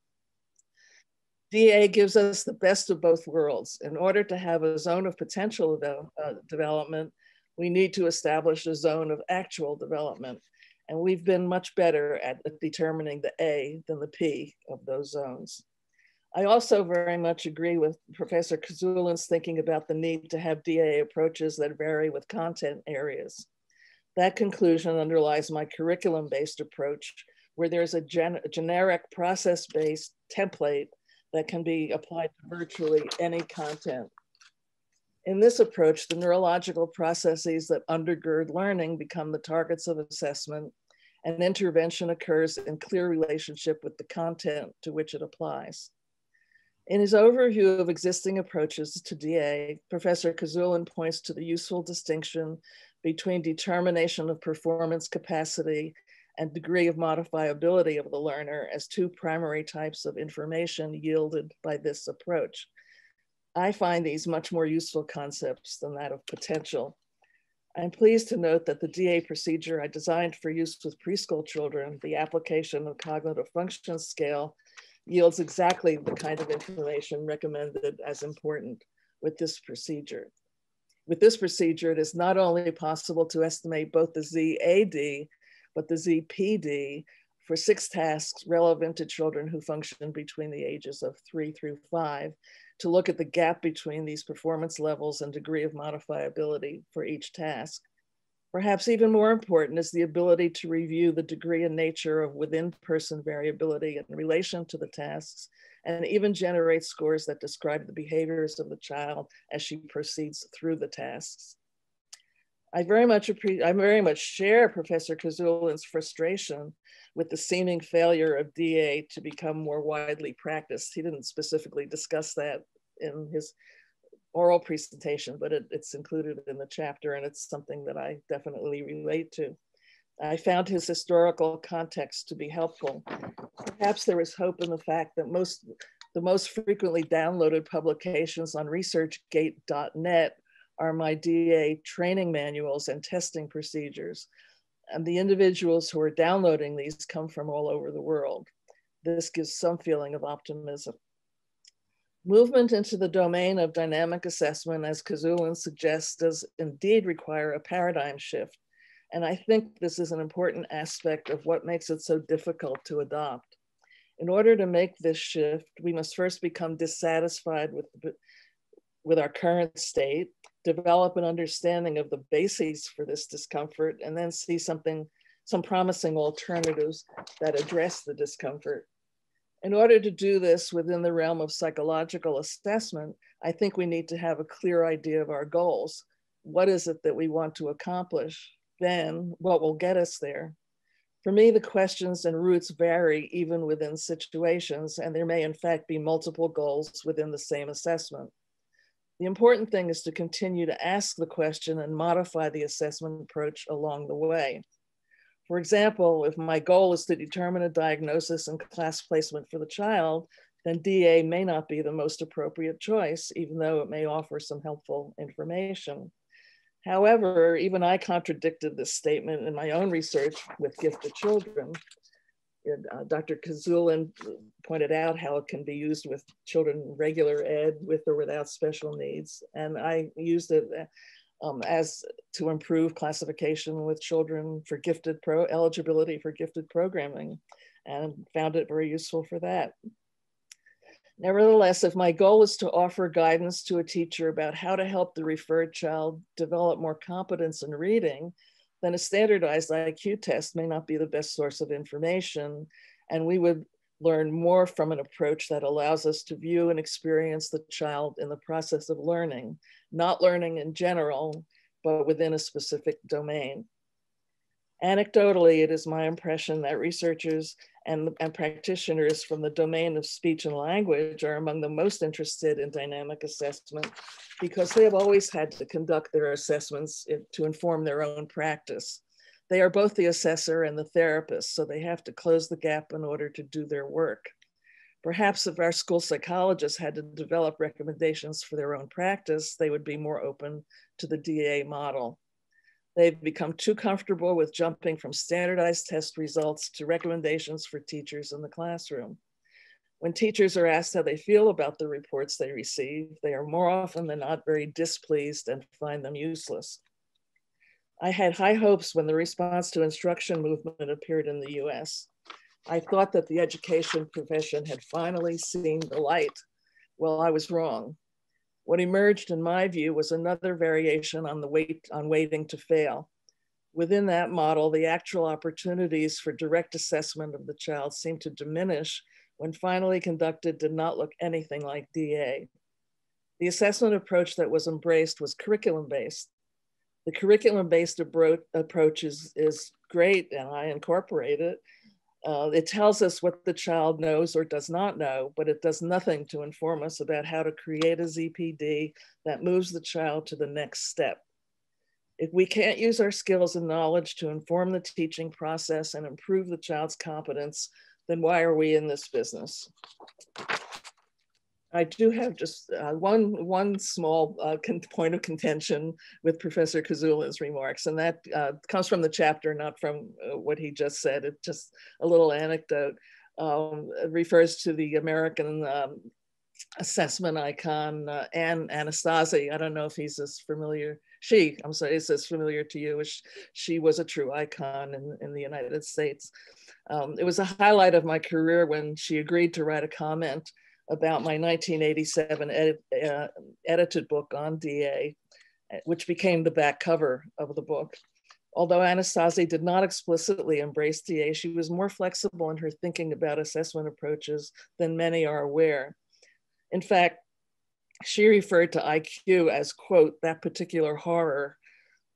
D A gives us the best of both worlds. In order to have a zone of potential de uh, development, we need to establish a zone of actual development. And we've been much better at determining the A than the P of those zones. I also very much agree with Professor Kozulin's thinking about the need to have D A approaches that vary with content areas. That conclusion underlies my curriculum-based approach, where there's a, gen a generic process-based template that can be applied to virtually any content. In this approach, the neurological processes that undergird learning become the targets of assessment, and intervention occurs in clear relationship with the content to which it applies. In his overview of existing approaches to D A, Professor Kozulin points to the useful distinction between determination of performance capacity and degree of modifiability of the learner as two primary types of information yielded by this approach. I find these much more useful concepts than that of potential. I'm pleased to note that the D A procedure I designed for use with preschool children, the application of cognitive function scale, yields exactly the kind of information recommended as important with this procedure. With this procedure, it is not only possible to estimate both the Z A D, but the Z P D for six tasks relevant to children who function between the ages of three through five, to look at the gap between these performance levels and degree of modifiability for each task. Perhaps even more important is the ability to review the degree and nature of within-person variability in relation to the tasks, and even generate scores that describe the behaviors of the child as she proceeds through the tasks. I very much appreciate, I very much share Professor Kozulin's frustration with the seeming failure of D A to become more widely practiced. He didn't specifically discuss that in his oral presentation, but it, it's included in the chapter, and it's something that I definitely relate to. I found his historical context to be helpful. Perhaps there is hope in the fact that most, the most frequently downloaded publications on researchgate dot net are my D A training manuals and testing procedures. And the individuals who are downloading these come from all over the world. This gives some feeling of optimism. Movement into the domain of dynamic assessment, as Kozulin suggests, does indeed require a paradigm shift. And I think this is an important aspect of what makes it so difficult to adopt. In order to make this shift, we must first become dissatisfied with, with our current state, develop an understanding of the bases for this discomfort, and then see something, some promising alternatives that address the discomfort. In order to do this within the realm of psychological assessment, I think we need to have a clear idea of our goals. What is it that we want to accomplish? Then what will get us there? For me, the questions and routes vary even within situations, and there may in fact be multiple goals within the same assessment. The important thing is to continue to ask the question and modify the assessment approach along the way. For example, if my goal is to determine a diagnosis and class placement for the child, then D A may not be the most appropriate choice, even though it may offer some helpful information. However, even I contradicted this statement in my own research with gifted children. Uh, Doctor Kozulin pointed out how it can be used with children in regular ed, with or without special needs. And I used it um, as to improve classification with children for gifted pro eligibility for gifted programming, and found it very useful for that. Nevertheless, if my goal is to offer guidance to a teacher about how to help the referred child develop more competence in reading, then a standardized I Q test may not be the best source of information, and we would learn more from an approach that allows us to view and experience the child in the process of learning, not learning in general, but within a specific domain. Anecdotally, it is my impression that researchers and, and practitioners from the domain of speech and language are among the most interested in dynamic assessment, because they have always had to conduct their assessments to inform their own practice. They are both the assessor and the therapist, so they have to close the gap in order to do their work. Perhaps if our school psychologists had to develop recommendations for their own practice, they would be more open to the D A model. They've become too comfortable with jumping from standardized test results to recommendations for teachers in the classroom. When teachers are asked how they feel about the reports they receive, they are more often than not very displeased and find them useless. I had high hopes when the response to instruction movement appeared in the U S. I thought that the education profession had finally seen the light. Well, I was wrong. What emerged, in my view, was another variation on the wait on waiting to fail. Within that model, the actual opportunities for direct assessment of the child seemed to diminish when finally conducted did not look anything like D A. The assessment approach that was embraced was curriculum-based. The curriculum-based approach is, is great, and I incorporate it. Uh, it tells us what the child knows or does not know, but it does nothing to inform us about how to create a Z P D that moves the child to the next step. If we can't use our skills and knowledge to inform the teaching process and improve the child's competence, then why are we in this business? I do have just uh, one, one small uh, point of contention with Professor Kozulin's remarks, and that uh, comes from the chapter, not from uh, what he just said. It's just a little anecdote. Um, it refers to the American um, assessment icon, uh, Anne Anastasi. I don't know if he's as familiar, she, I'm sorry, is as familiar to you as she was a true icon in, in the United States. Um, it was a highlight of my career when she agreed to write a comment about my nineteen eighty-seven edit, uh, edited book on D A, which became the back cover of the book. Although Anastasi did not explicitly embrace D A, she was more flexible in her thinking about assessment approaches than many are aware. In fact, she referred to I Q as, quote, that particular horror,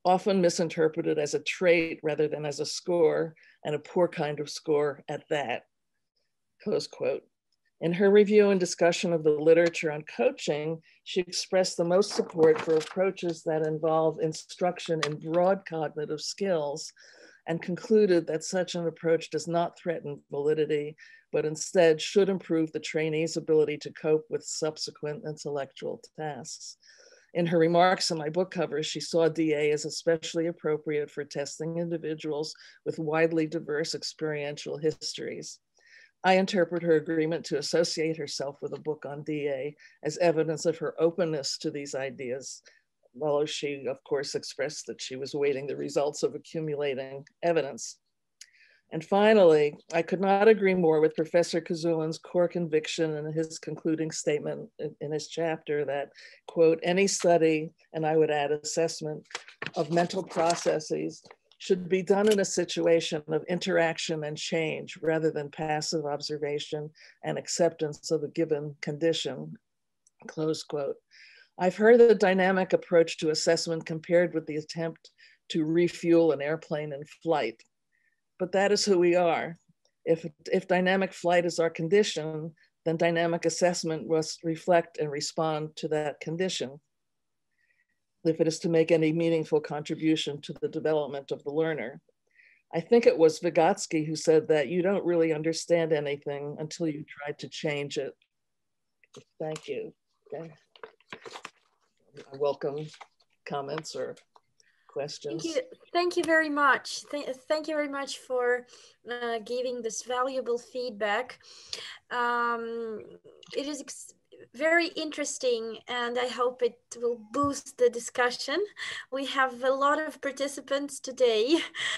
often misinterpreted as a trait rather than as a score, and a poor kind of score at that, close quote. In her review and discussion of the literature on coaching, she expressed the most support for approaches that involve instruction in broad cognitive skills, and concluded that such an approach does not threaten validity, but instead should improve the trainee's ability to cope with subsequent intellectual tasks. In her remarks on my book cover, she saw D A as especially appropriate for testing individuals with widely diverse experiential histories. I interpret her agreement to associate herself with a book on D A as evidence of her openness to these ideas, although she, of course, expressed that she was awaiting the results of accumulating evidence. And finally, I could not agree more with Professor Kozulin's core conviction in his concluding statement in, in his chapter that, quote, any study, and I would add assessment, of mental processes should be done in a situation of interaction and change rather than passive observation and acceptance of a given condition, close quote. I've heard the dynamic approach to assessment compared with the attempt to refuel an airplane in flight. But that is who we are. If, if dynamic flight is our condition, then dynamic assessment must reflect and respond to that condition, if it is to make any meaningful contribution to the development of the learner. I think it was Vygotsky who said that you don't really understand anything until you try to change it. Thank you. Okay. I welcome comments or questions. Thank you. Thank you very much. Th thank you very much for uh, giving this valuable feedback. Um, it is ex very interesting, and I hope it will boost the discussion. We have a lot of participants today,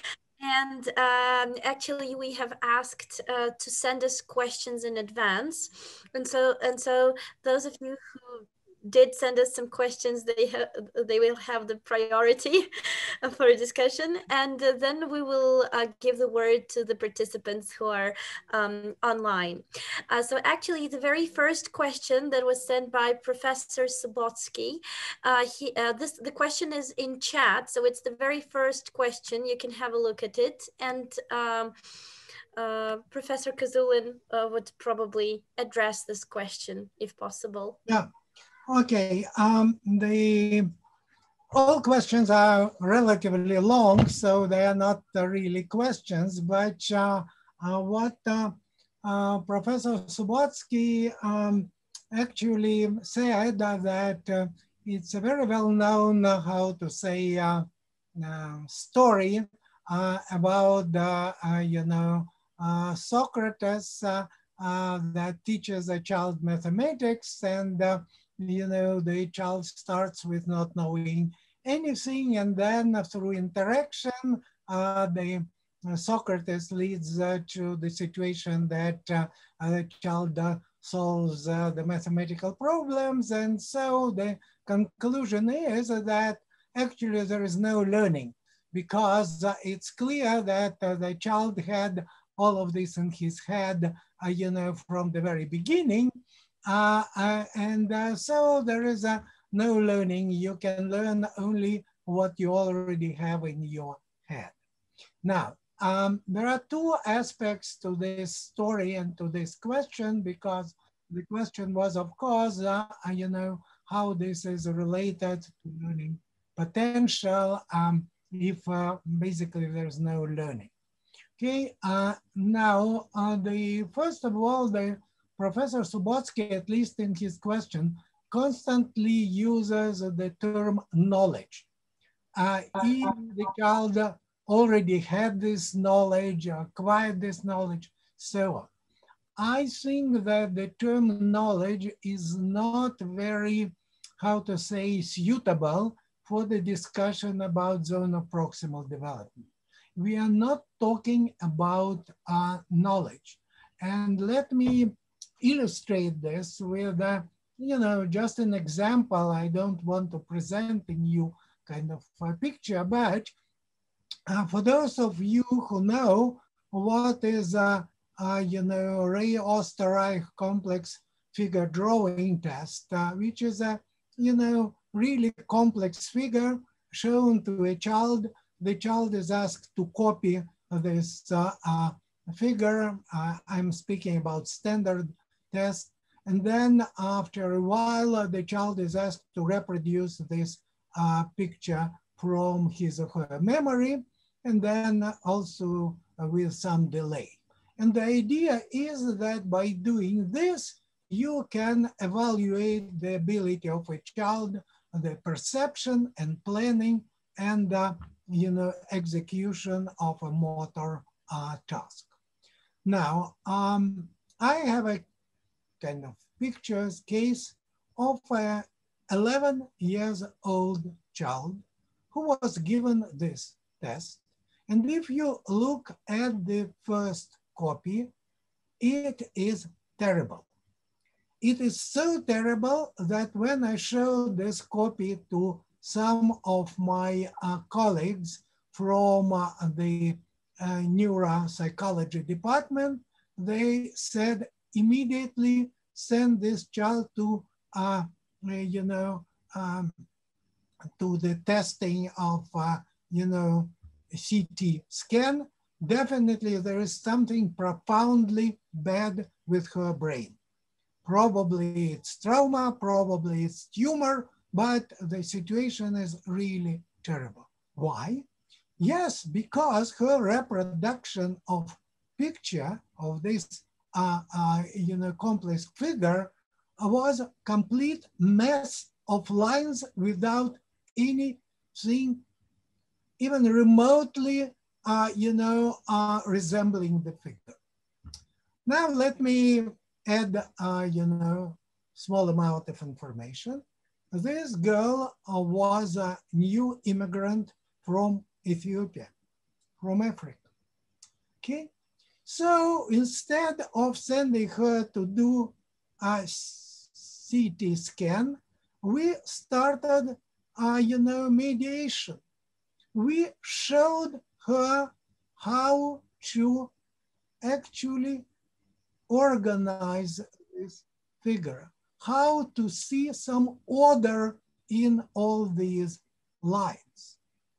and um, actually we have asked uh, to send us questions in advance, and so and so those of you who did send us some questions, they have they will have the priority for a discussion, and uh, then we will uh, give the word to the participants who are um, online. Uh, so actually the very first question that was sent by Professor Vygotsky, uh, he uh, this the question is in chat, so it's the very first question. You can have a look at it, and um, uh, Professor Kozulin uh, would probably address this question if possible. Yeah. Okay, um, the all questions are relatively long, so they are not uh, really questions, but uh, uh, what uh, uh, Professor Vygotsky um, actually said uh, that uh, it's a very well-known, uh, how to say, uh, uh, story uh, about, uh, uh, you know, uh, Socrates uh, uh, that teaches a child mathematics, and uh, you know, the child starts with not knowing anything, and then uh, through interaction, uh, the uh, Socrates leads uh, to the situation that uh, uh, the child uh, solves uh, the mathematical problems. And so the conclusion is that actually there is no learning, because uh, it's clear that uh, the child had all of this in his head, uh, you know, from the very beginning. Uh, uh, and uh, so there is uh, no learning. You can learn only what you already have in your head. Now, um, there are two aspects to this story and to this question, because the question was, of course, uh, you know, how this is related to learning potential um, if uh, basically there's no learning. Okay, uh, now, uh, the first of all, the Professor Vygotsky, at least in his question, constantly uses the term knowledge. Uh, if the child already had this knowledge, acquired this knowledge, so on. I think that the term knowledge is not very, how to say, suitable for the discussion about zone of proximal development. We are not talking about uh, knowledge. And let me illustrate this with, uh, you know, just an example. I don't want to present a new kind of a picture, but uh, for those of you who know what is, uh, uh, you know, Ray-Osterreich complex figure drawing test, uh, which is a, you know, really complex figure shown to a child. The child is asked to copy this uh, uh, figure. Uh, I'm speaking about standard test. And then after a while, uh, the child is asked to reproduce this uh, picture from his or her memory, and then also uh, with some delay. And the idea is that by doing this, you can evaluate the ability of a child, the perception and planning, and uh, you know, execution of a motor uh, task. Now, um, I have a kind of pictures case of a eleven years old child who was given this test. And if you look at the first copy, it is terrible. It is so terrible that when I showed this copy to some of my uh, colleagues from uh, the uh, neuropsychology department, they said immediately send this child to, uh, you know, um, to the testing of, uh, you know, C T scan. Definitely there is something profoundly bad with her brain. Probably it's trauma, probably it's tumor, but the situation is really terrible. Why? Yes, because her reproduction of picture of this, uh, uh, you know, complex figure was a complete mess of lines without anything even remotely, uh, you know, uh, resembling the figure. Now let me add, uh, you know, small amount of information. This girl uh, was a new immigrant from Ethiopia, from Africa, okay? So instead of sending her to do a C T scan, we started, uh, you know, mediation. We showed her how to actually organize this figure, how to see some order in all these lines.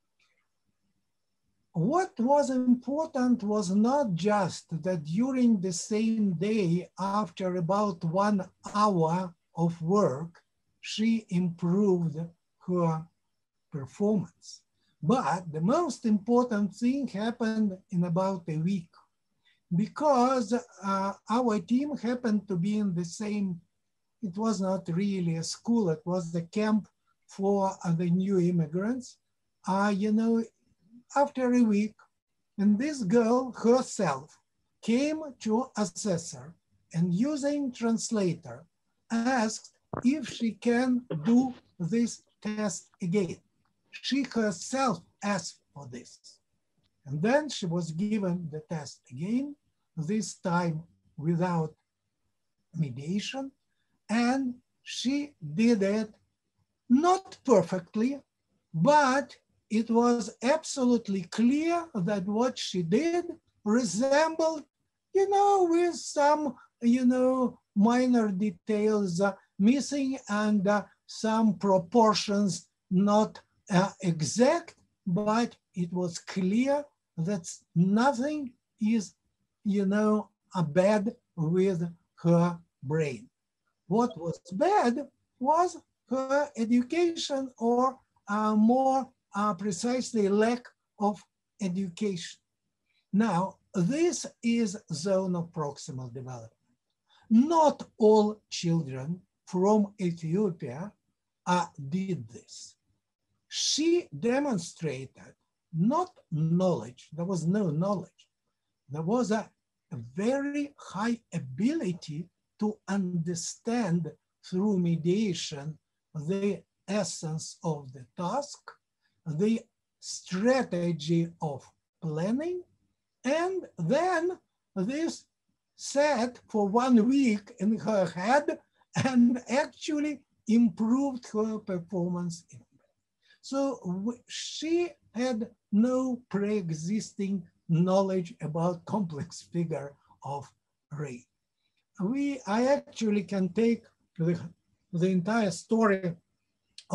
What was important was not just that during the same day, after about one hour of work, she improved her performance. But the most important thing happened in about a week, because uh, our team happened to be in the same, it was not really a school, it was the camp for uh, the new immigrants. Uh, you know, after a week, and this girl herself came to assessor and using translator asked if she can do this test again. She herself asked for this. And then she was given the test again, this time without mediation, and she did it not perfectly, but it was absolutely clear that what she did resembled, you know, with some, you know, minor details uh, missing and uh, some proportions not uh, exact, but it was clear that nothing is, you know, uh, bad with her brain. What was bad was her education, or uh, more uh, precisely lack of education. Now, this is zone of proximal development. Not all children from Ethiopia uh, did this. She demonstrated not knowledge, there was no knowledge. There was a, a very high ability to understand through mediation the essence of the task, the strategy of planning, and then this sat for one week in her head and actually improved her performance. So she had no pre-existing knowledge about complex figure of array. We, I actually can take the, the entire story of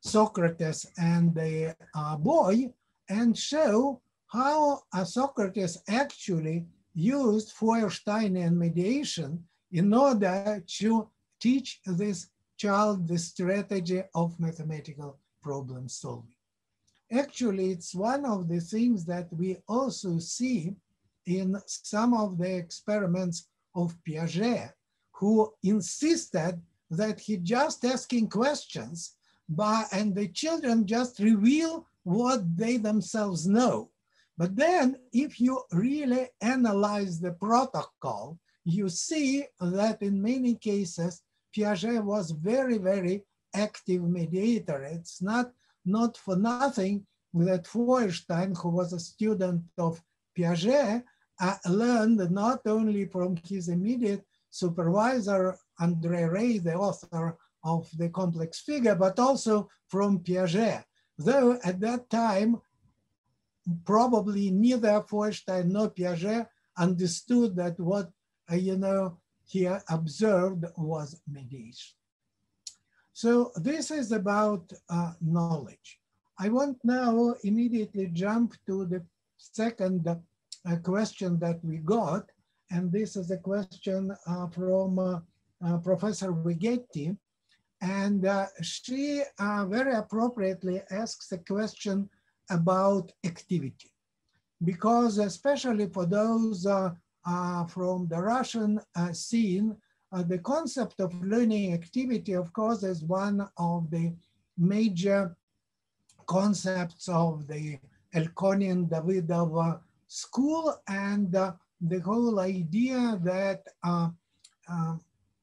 Socrates and the uh, boy and show how uh, Socrates actually used Feuersteinian mediation in order to teach this child the strategy of mathematical problem solving. Actually, it's one of the things that we also see in some of the experiments of Piaget, who insisted that he just asking questions, but, and the children just reveal what they themselves know. But then if you really analyze the protocol, you see that in many cases, Piaget was very, very active mediator. It's not, not for nothing that Feuerstein, who was a student of Piaget, uh, learned not only from his immediate supervisor, André Rey, the author of The Complex Figure, but also from Piaget. Though at that time, probably neither Feuerstein nor Piaget understood that what, uh, you know, he observed was mediation. So this is about uh, knowledge. I want now immediately jump to the second uh, question that we got, and this is a question uh, from uh, uh, Professor Vygotsky, and uh, she uh, very appropriately asks a question about activity, because especially for those uh, uh, from the Russian uh, scene, uh, the concept of learning activity, of course, is one of the major concepts of the Elkonian Davidov uh, school, and uh, the whole idea that uh, uh,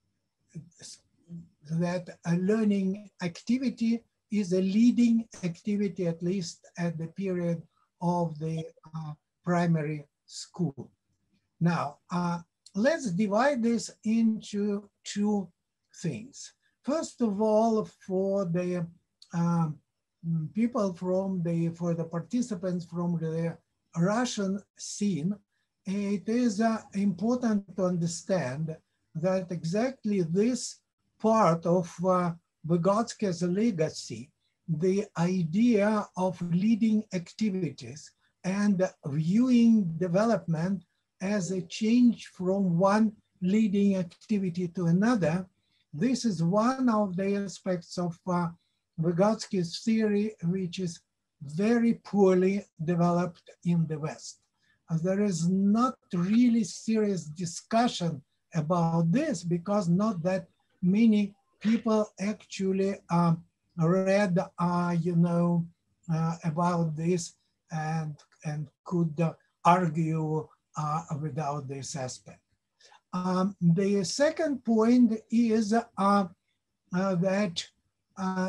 that a learning activity is a leading activity, at least at the period of the uh, primary school. Now, uh, let's divide this into two things. First of all, for the uh, people from the, for the participants from the Russian scene, it is uh, important to understand that exactly this part of uh, Vygotsky's legacy, the idea of leading activities and viewing development as a change from one leading activity to another, this is one of the aspects of uh, Vygotsky's theory, which is very poorly developed in the West. As there is not really serious discussion about this, because not that many people actually uh, read, uh, you know, uh, about this and, and could uh, argue uh, without this aspect. Um, the second point is uh, uh, that uh,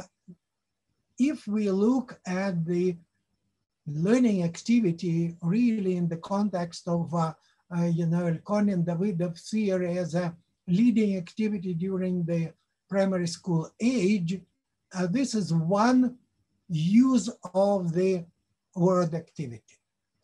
if we look at the learning activity really in the context of, uh, uh, you know, Elkonian Davidov theory as a leading activity during the primary school age, uh, this is one use of the word activity.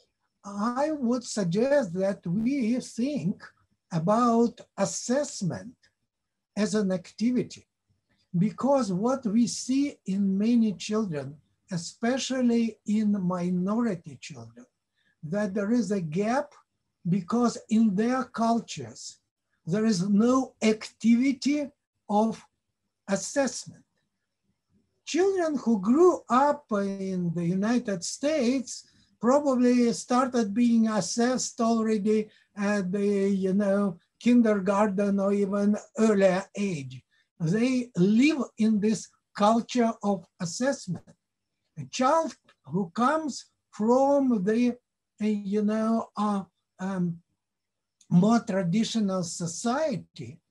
I would suggest that we think about assessment as an activity, because what we see in many children, especially in minority children, that there is a gap because in their cultures, there is no activity of assessment. Children who grew up in the United States probably started being assessed already at the, you know, kindergarten or even earlier age. They live in this culture of assessment. A child who comes from the, you know, uh, um, more traditional society,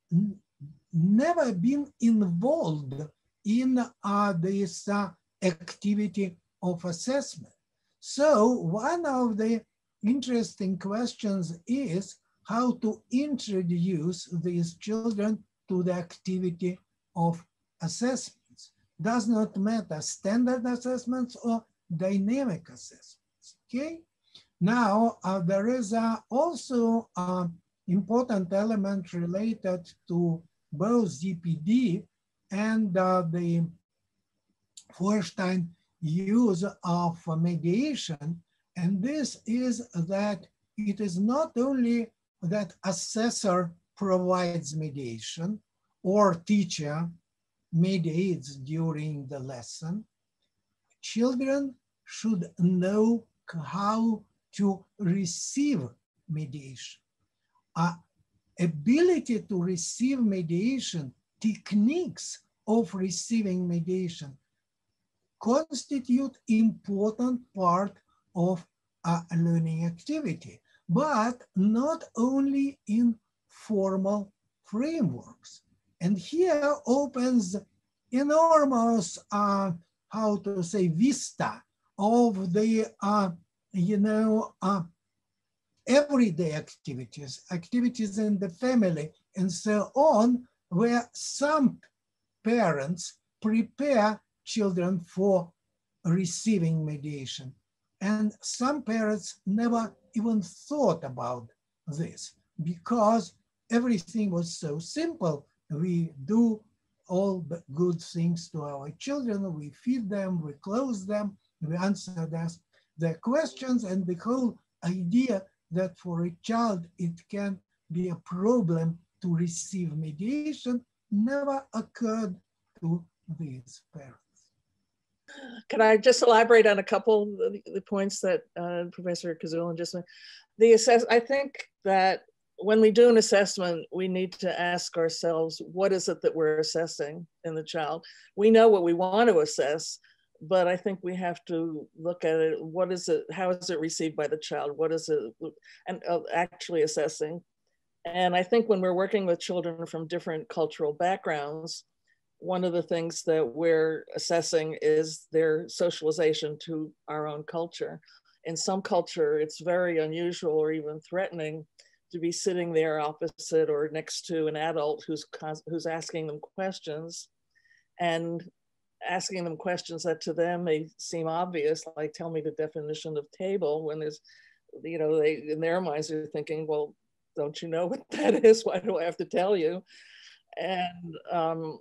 never been involved in uh, this uh, activity of assessment. So one of the interesting questions is how to introduce these children to the activity of assessments. Does not matter standard assessments or dynamic assessments, okay? Now, uh, there is uh, also an important element related to both Z P D and uh, the Feuerstein use of mediation, and this is that it is not only that assessor provides mediation or teacher mediates during the lesson. Children should know how to receive mediation. Uh, ability to receive mediation, techniques of receiving mediation constitute important part of a learning activity, but not only in formal frameworks. And here opens enormous, uh, how to say, vista of the, uh, you know, uh, everyday activities, activities in the family, and so on, where some parents prepare children for receiving mediation. And some parents never even thought about this because everything was so simple. We do all the good things to our children, we feed them, we clothe them, we answer their questions, and the whole idea that for a child it can be a problem to receive mediation never occurred to these parents. Can I just elaborate on a couple of the points that uh, Professor Kozulin just made? The assess I think that when we do an assessment, we need to ask ourselves, what is it that we're assessing in the child? We know what we want to assess, but I think we have to look at it. What is it? How is it received by the child? What is it? And uh, actually assessing. And I think when we're working with children from different cultural backgrounds, one of the things that we're assessing is their socialization to our own culture. In some culture, it's very unusual or even threatening to be sitting there opposite or next to an adult who's, who's asking them questions and asking them questions that to them may seem obvious, like tell me the definition of table, when there's, you know, they in their minds are thinking, well, don't you know what that is? Why do I have to tell you? And um,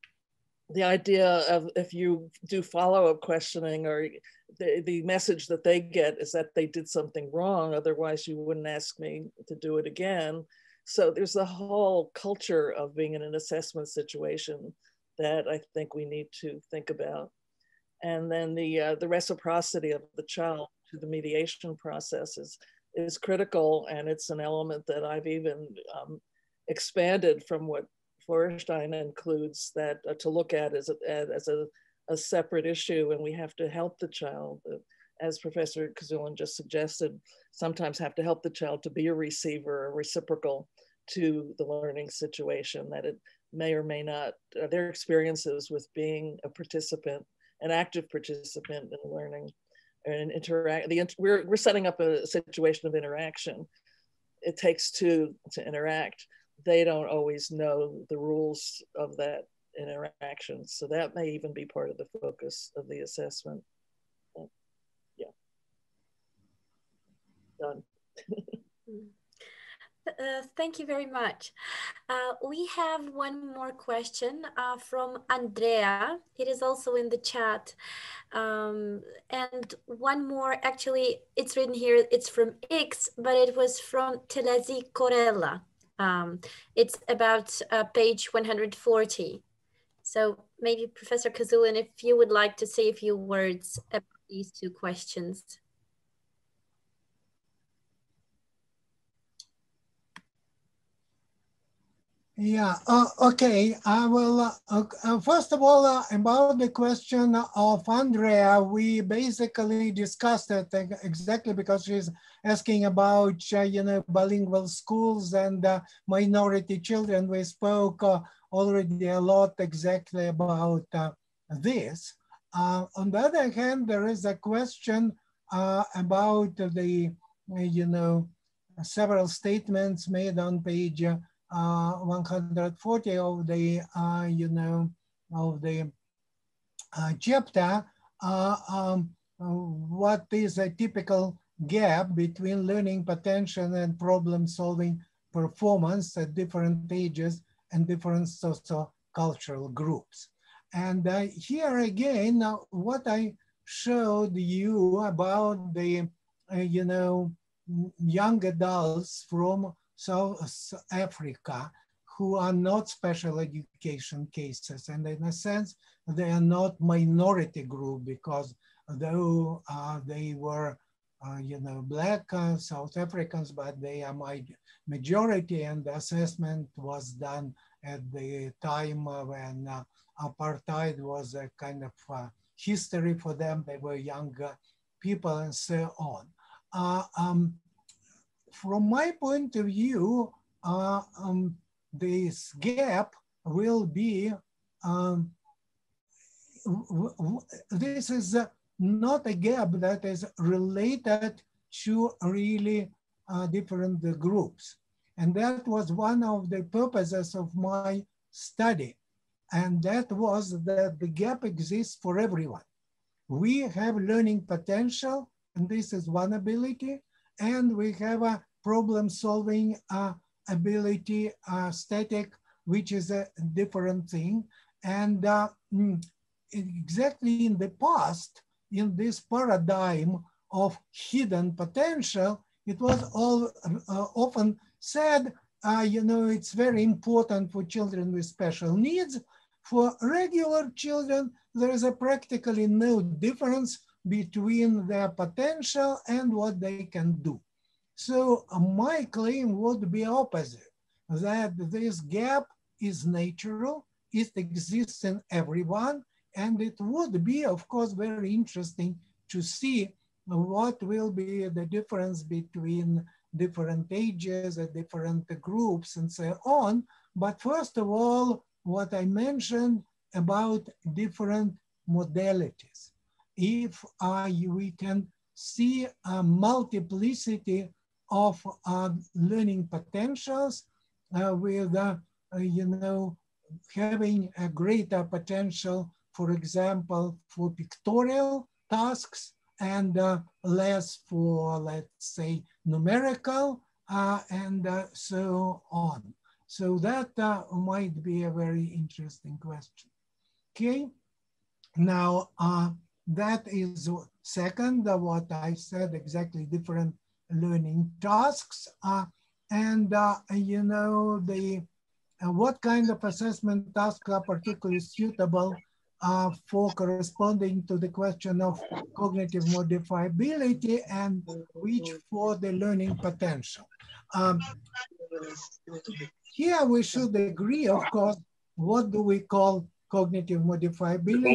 the idea of if you do follow-up questioning, or the, the message that they get is that they did something wrong, otherwise you wouldn't ask me to do it again. So there's a whole culture of being in an assessment situation that I think we need to think about. And then the, uh, the reciprocity of the child to the mediation process is, is critical, and it's an element that I've even um, expanded from what Feuerstein includes, that uh, to look at as, a, as a, a separate issue, and we have to help the child, uh, as Professor Kozulin just suggested, sometimes have to help the child to be a receiver, a reciprocal to the learning situation, that it may or may not, uh, their experiences with being a participant, an active participant in learning and interact, the, we're, we're setting up a situation of interaction. It takes two to interact. They don't always know the rules of that interaction. So that may even be part of the focus of the assessment. But, yeah. Done. Uh, thank you very much. Uh, we have one more question uh, from Andrea. It is also in the chat. Um, and one more, actually, it's written here, it's from X, but it was from Telezi Corella. Um, it's about uh, page one hundred forty. So maybe Professor Kozulin, if you would like to say a few words about these two questions. Yeah, uh, okay. I will, uh, uh, first of all, uh, about the question of Andrea, we basically discussed it exactly because she's asking about, uh, you know, bilingual schools and uh, minority children. We spoke uh, already a lot exactly about uh, this. Uh, on the other hand, there is a question uh, about the, you know, several statements made on page uh, Uh, one hundred forty of the, uh, you know, of the uh, chapter, uh, um, uh, what is a typical gap between learning potential and problem-solving performance at different ages and different socio-cultural groups. And uh, here again, uh, what I showed you about the, uh, you know, young adults from South Africa who are not special education cases. And in a sense, they are not minority group because though uh, they were, uh, you know, Black uh, South Africans, but they are my majority, and the assessment was done at the time when uh, apartheid was a kind of uh, history for them. They were young uh, people and so on. Uh, um, from my point of view, uh, um, this gap will be, um, this is uh, not a gap that is related to really uh, different uh, groups. And that was one of the purposes of my study. And that was that the gap exists for everyone. We have learning potential, and this is one ability, and we have a problem solving uh, ability, uh, static, which is a different thing. And uh, exactly in the past, in this paradigm of hidden potential, it was all uh, often said, uh, you know, it's very important for children with special needs. For regular children, there is a practically no difference between their potential and what they can do. So uh, my claim would be opposite, that this gap is natural, it exists in everyone, and it would be, of course, very interesting to see what will be the difference between different ages and different groups and so on. But first of all, what I mentioned about different modalities. If uh, we can see a multiplicity of uh, learning potentials uh, with, uh, uh, you know, having a greater potential, for example, for pictorial tasks and uh, less for, let's say, numerical uh, and uh, so on. So that uh, might be a very interesting question. Okay, now uh, that is second, uh, what I said, exactly different learning tasks. Uh, and uh, you know, the uh, what kind of assessment tasks are particularly suitable uh, for corresponding to the question of cognitive modifiability and which for the learning potential. Um, Here we should agree, of course, what do we call cognitive modifiability,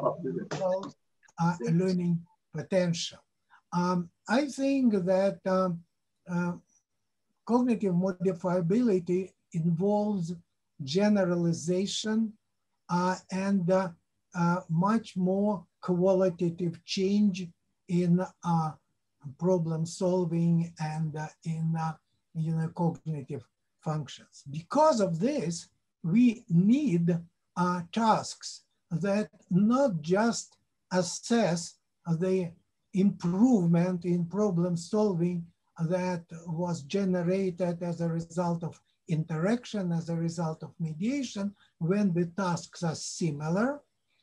call, uh, learning potential. Um, I think that um, uh, cognitive modifiability involves generalization uh, and uh, uh, much more qualitative change in uh, problem solving and uh, in uh, you know, cognitive functions. Because of this, we need uh, tasks that not just assess the improvement in problem solving that was generated as a result of interaction, as a result of mediation, when the tasks are similar,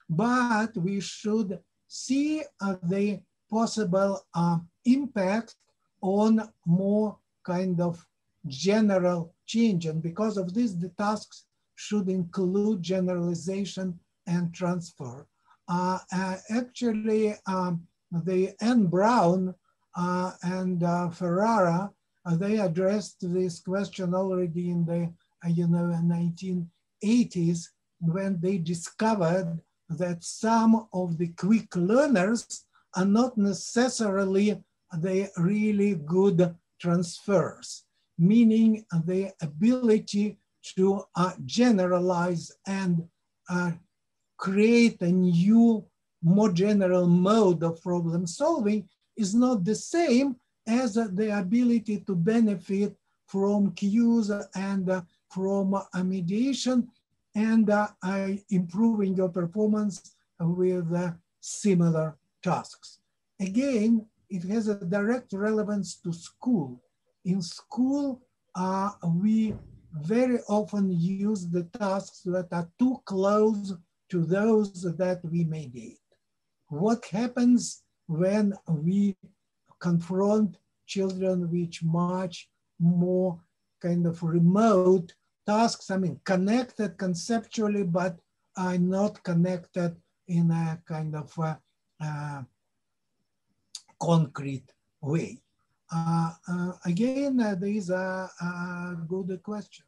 but we should see uh, the possible uh, impact on more kind of general change. And because of this, the tasks should include generalization and transfer. Uh, uh, actually, um, the N. Brown uh, and uh, Ferrara, uh, they addressed this question already in the uh, you know, nineteen eighties when they discovered that some of the quick learners are not necessarily the really good transfers, meaning the ability to uh, generalize and uh, create a new, more general mode of problem solving is not the same as uh, the ability to benefit from cues and uh, from uh, mediation and uh, uh, improving your performance with uh, similar tasks. Again, it has a direct relevance to school. In school, uh, we very often use the tasks that are too close to those that we mediate. What happens when we confront children with much more kind of remote tasks, I mean, connected conceptually, but are not connected in a kind of uh, uh, concrete way? Uh, uh, again, uh, these are uh, good questions.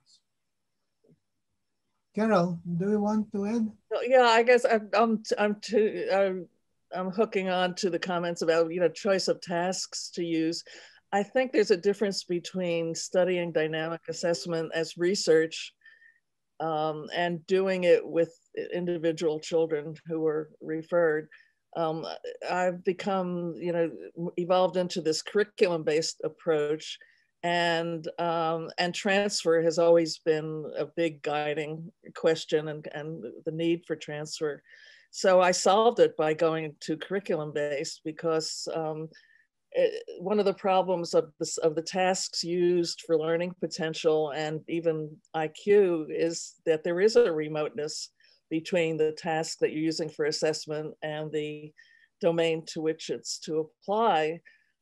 Carol, do you want to add? Yeah, I guess I'm I'm I'm, too, I'm I'm hooking on to the comments about, you know, choice of tasks to use. I think there's a difference between studying dynamic assessment as research um, and doing it with individual children who were referred. Um, I've become, you know, evolved into this curriculum-based approach, and um, and transfer has always been a big guiding question, and, and the need for transfer. So I solved it by going to curriculum-based, because um, it, one of the problems of, this, of the tasks used for learning potential and even I Q is that there is a remoteness between the task that you're using for assessment and the domain to which it's to apply.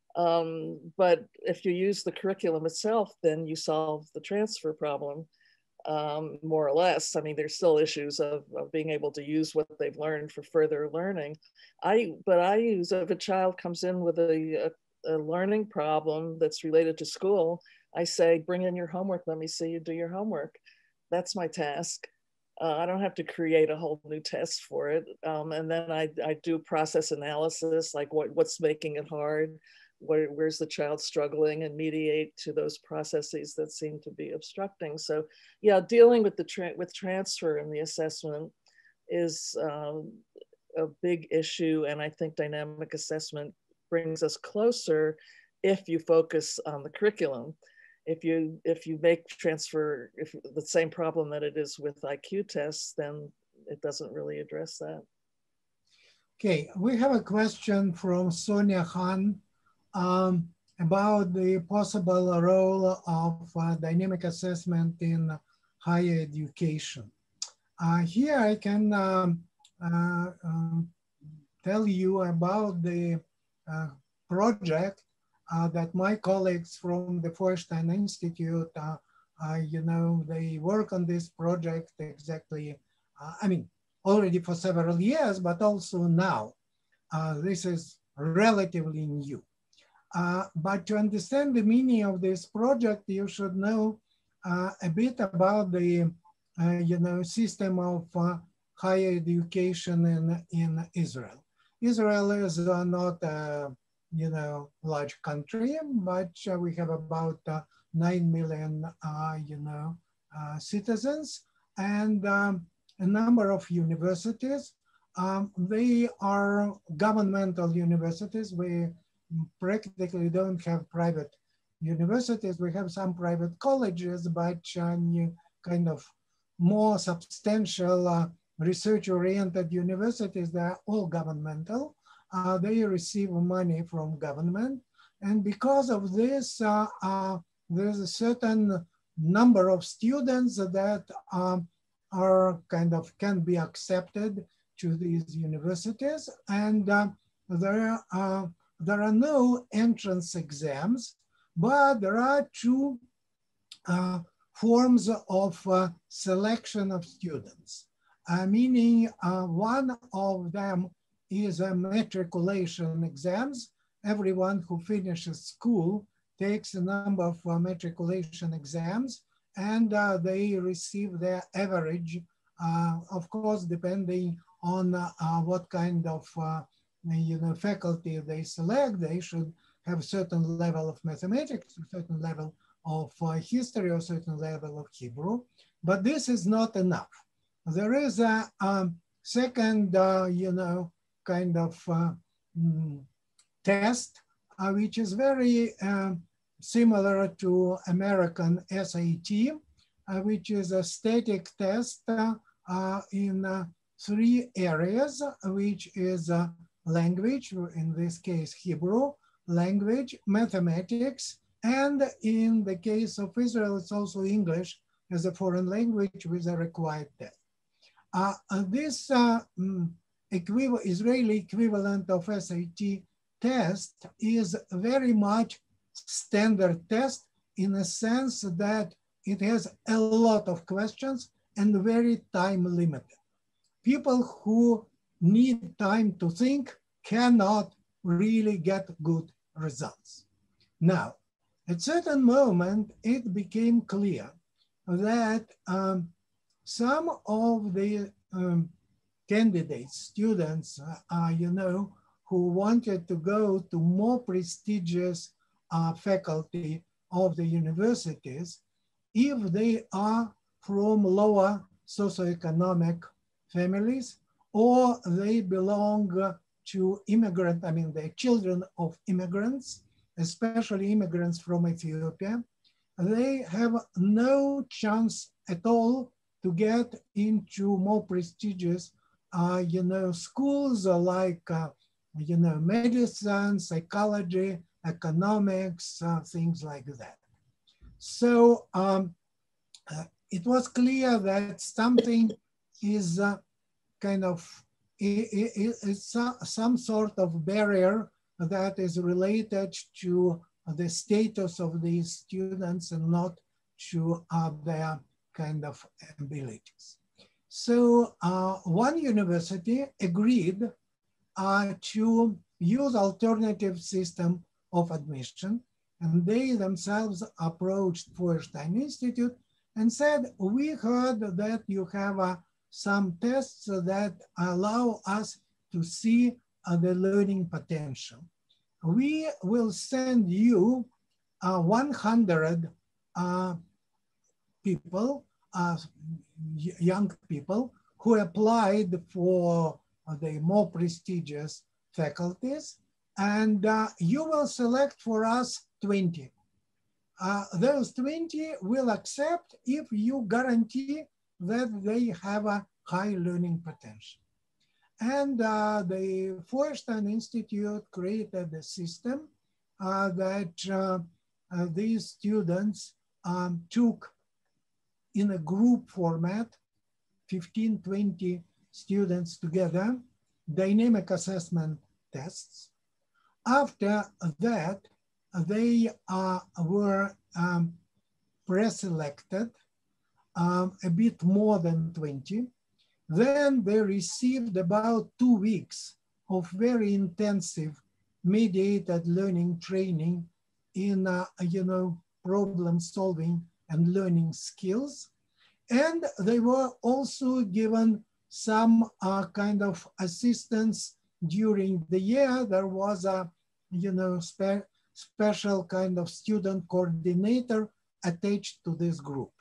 Um, but if you use the curriculum itself, then you solve the transfer problem, um, more or less. I mean, there's still issues of, of being able to use what they've learned for further learning. I, but I use, if a child comes in with a, a, a learning problem that's related to school, I say, bring in your homework, let me see you do your homework. That's my task. Uh, I don't have to create a whole new test for it. Um, and then I, I do process analysis, like what, what's making it hard, where, where's the child struggling, and mediate to those processes that seem to be obstructing. So yeah, dealing with the tra with transfer in the assessment is um, a big issue. And I think dynamic assessment brings us closer if you focus on the curriculum. If you, if you make transfer if the same problem that it is with I Q tests, then it doesn't really address that. Okay, we have a question from Sonia Han um, about the possible role of uh, dynamic assessment in higher education. Uh, here I can um, uh, um, tell you about the uh, project Uh, that my colleagues from the Feuerstein Institute, uh, uh, you know, they work on this project exactly, uh, I mean, already for several years, but also now. Uh, this is relatively new. Uh, but to understand the meaning of this project, you should know uh, a bit about the, uh, you know, system of uh, higher education in, in Israel. Israel is uh, not uh, you know, large country, but uh, we have about uh, nine million, uh, you know, uh, citizens, and um, a number of universities. Um, they are governmental universities. We practically don't have private universities. We have some private colleges, but uh, kind of more substantial uh, research-oriented universities, they are all governmental. Uh, they receive money from government. And because of this, uh, uh, there's a certain number of students that um, are kind of can be accepted to these universities. And uh, there, uh, there are no entrance exams, but there are two uh, forms of uh, selection of students, uh, meaning uh, one of them is a matriculation exams. Everyone who finishes school takes a number of uh, matriculation exams, and uh, they receive their average, uh, of course, depending on uh, uh, what kind of uh, you know, faculty they select. They should have a certain level of mathematics, a certain level of uh, history, or a certain level of Hebrew. But this is not enough. There is a um, second, uh, you know, kind of uh, mm, test, uh, which is very uh, similar to American S A T, uh, which is a static test uh, uh, in uh, three areas, which is uh, language, in this case, Hebrew, language, mathematics, and in the case of Israel, it's also English as a foreign language with a required test. Uh, uh, this uh, um, equiv Israeli equivalent of S A T test is very much standard test in a sense that it has a lot of questions and very time limited. People who need time to think cannot really get good results. Now, at certain moment, it became clear that um, some of the um, candidates, students, uh, you know, who wanted to go to more prestigious uh, faculty of the universities, if they are from lower socioeconomic families, or they belong to immigrant, I mean, the children of immigrants, especially immigrants from Ethiopia, they have no chance at all to get into more prestigious, uh, you know, schools like, uh, you know, medicine, psychology, economics, uh, things like that. So um, uh, it was clear that something is uh, kind of, it, it, it's uh, some sort of barrier that is related to the status of these students and not to uh, their kind of abilities. So uh, one university agreed uh, to use alternative system of admission, and they themselves approached Feuerstein Institute and said, we heard that you have uh, some tests that allow us to see uh, the learning potential. We will send you uh, one hundred uh, people, uh, young people who applied for the more prestigious faculties, and uh, you will select for us twenty. Uh, those twenty will accept if you guarantee that they have a high learning potential. And uh, the Feuerstein Institute created a system uh, that uh, uh, these students um, took in a group format, fifteen, twenty students together, dynamic assessment tests. After that, they uh, were um, pre-selected, um, a bit more than twenty. Then they received about two weeks of very intensive mediated learning training in, uh, you know, problem solving and learning skills. And they were also given some uh, kind of assistance during the year. There was a, you know, spe special kind of student coordinator attached to this group.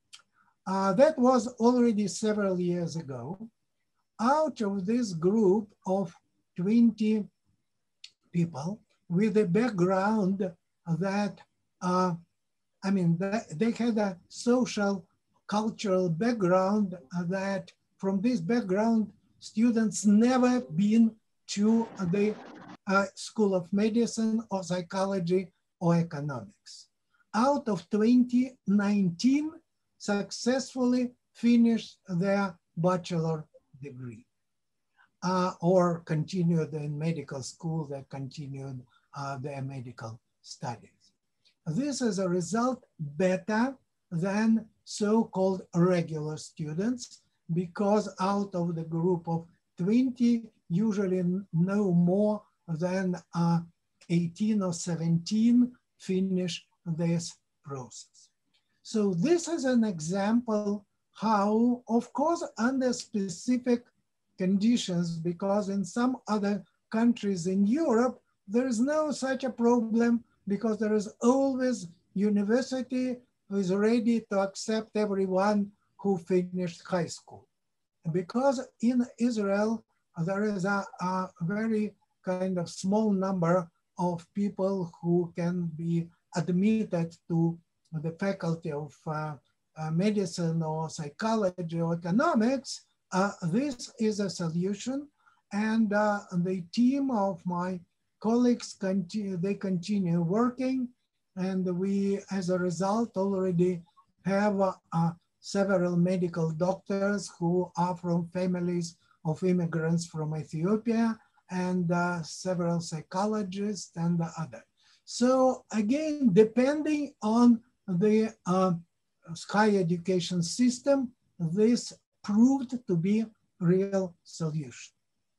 Uh, that was already several years ago. Out of this group of twenty people with a background that, uh, I mean, they had a social, cultural background that from this background, students never been to the uh, School of Medicine or Psychology or Economics. Out of twenty, nineteen successfully finished their bachelor degree uh, or continued in medical school, that continued uh, their medical studies. This is a result better than so-called regular students, because out of the group of twenty, usually no more than uh, eighteen or seventeen finish this process. So this is an example how, of course, under specific conditions, because in some other countries in Europe, there is no such a problem, because there is always university who is ready to accept everyone who finished high school. Because in Israel, there is a, a very kind of small number of people who can be admitted to the faculty of uh, uh, medicine or psychology or economics, uh, this is a solution. And uh, the team of my colleagues, continue, they continue working. And we, as a result, already have uh, uh, several medical doctors who are from families of immigrants from Ethiopia, and uh, several psychologists and the other. So again, depending on the uh, higher education system, this proved to be a real solution.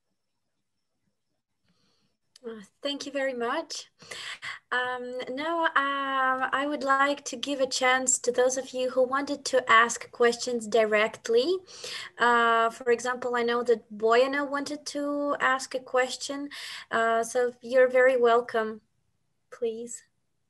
Thank you very much. Um, now, uh, I would like to give a chance to those of you who wanted to ask questions directly. Uh, for example, I know that Boyana wanted to ask a question, uh, so you're very welcome, please.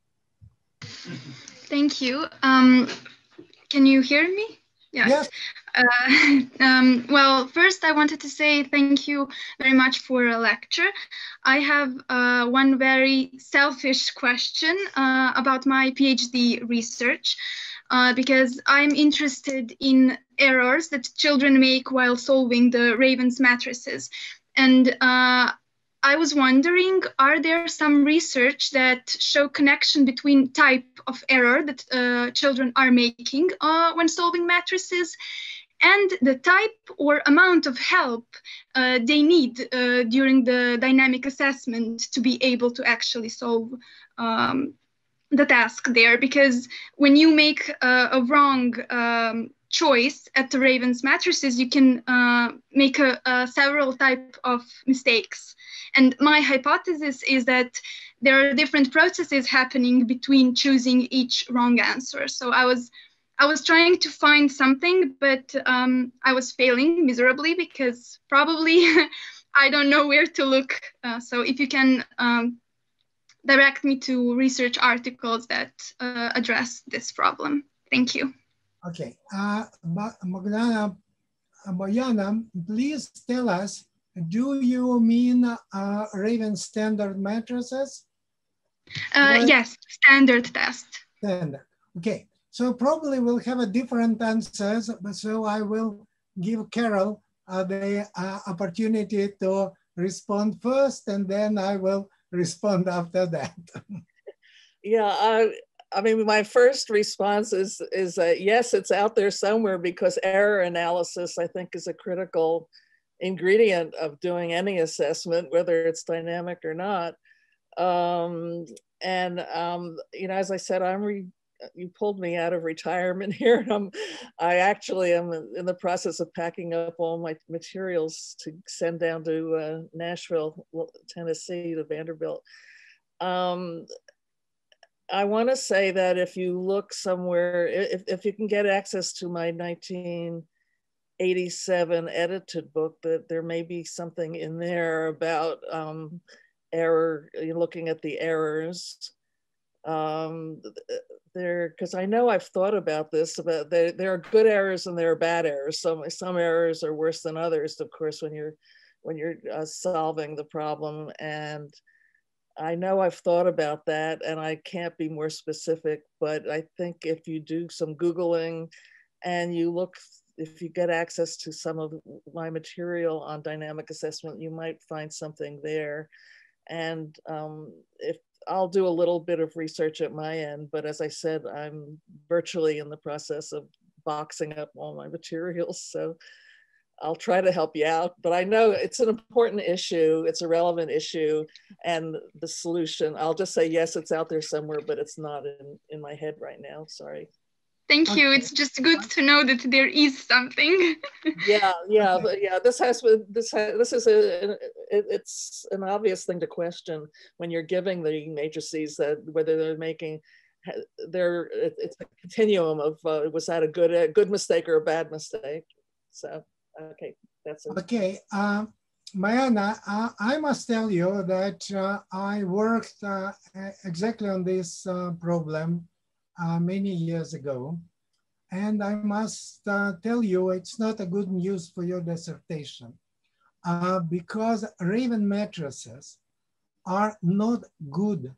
Thank you. Um, can you hear me? Yeah. Yes. Uh, um, well, first I wanted to say thank you very much for a lecture. I have uh, one very selfish question uh, about my PhD research, uh, because I'm interested in errors that children make while solving the Raven's matrices. And uh, I was wondering, are there some research that show connection between type of error that uh, children are making uh, when solving matrices and the type or amount of help uh, they need uh, during the dynamic assessment to be able to actually solve um, the task there? Because when you make a, a wrong um, choice at the Raven's matrices, you can uh, make a, a several type of mistakes. And my hypothesis is that there are different processes happening between choosing each wrong answer. So I was, I was trying to find something, but um, I was failing miserably because probably I don't know where to look. Uh, so if you can um, direct me to research articles that uh, address this problem. Thank you. Okay, uh, Magdalena, Boyana, please tell us, do you mean uh, Raven standard matrices? Uh, yes, standard test. Standard, okay. So probably we'll have a different answers, but so I will give Carol uh, the uh, opportunity to respond first, and then I will respond after that. Yeah, I, I mean, my first response is, is that yes, it's out there somewhere, because error analysis, I think, is a critical ingredient of doing any assessment, whether it's dynamic or not. Um, and, um, you know, as I said, I'm re you pulled me out of retirement here. And I'm, I actually am in the process of packing up all my materials to send down to uh, Nashville, Tennessee, to Vanderbilt. Um, I want to say that if you look somewhere, if, if you can get access to my nineteen eighty-seven edited book, that there may be something in there about um, error, looking at the errors. Um, there, because I know I've thought about this, about there, there are good errors and there are bad errors. Some, some errors are worse than others, of course, when you're, when you're uh, solving the problem. And I know I've thought about that, and I can't be more specific, but I think if you do some Googling and you look, if you get access to some of my material on dynamic assessment, you might find something there. And um, if I'll do a little bit of research at my end, but as I said, I'm virtually in the process of boxing up all my materials. So I'll try to help you out, but I know it's an important issue. It's a relevant issue, and the solution, I'll just say, yes, it's out there somewhere, but it's not in, in my head right now, sorry. Thank you. It's just good to know that there is something. Yeah, yeah, but yeah. This has this has, this is a it, it's an obvious thing to question when you're giving the matrices, that whether they're making they're it's a continuum of uh, was that a good a good mistake or a bad mistake. So okay, that's it. Okay, uh, Mariana, uh, I must tell you that uh, I worked uh, exactly on this uh, problem Uh, many years ago. And I must uh, tell you, it's not a good news for your dissertation uh, because Raven matrices are not good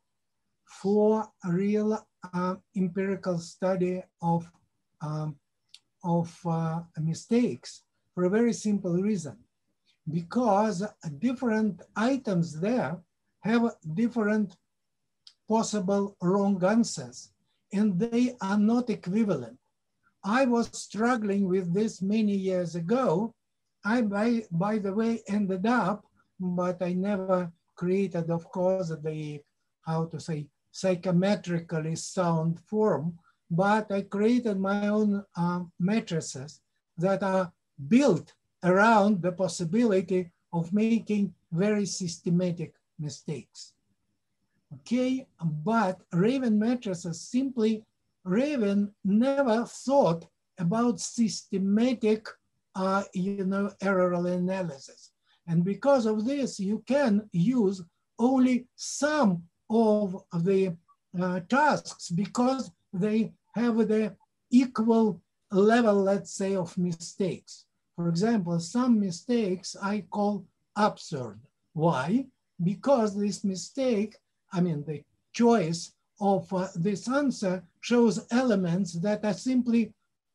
for a real uh, empirical study of, um, of uh, mistakes for a very simple reason. Because different items there have different possible wrong answers, and they are not equivalent. I was struggling with this many years ago. I, by, by the way, ended up, but I never created, of course, the, how to say, psychometrically sound form, but I created my own uh, matrices that are built around the possibility of making very systematic mistakes. Okay, but Raven matrices simply, Raven never thought about systematic, uh, you know, error analysis. And because of this, you can use only some of the uh, tasks because they have the equal level, let's say, of mistakes. For example, some mistakes I call absurd. Why? Because this mistake, I mean, the choice of uh, this answer shows elements that are simply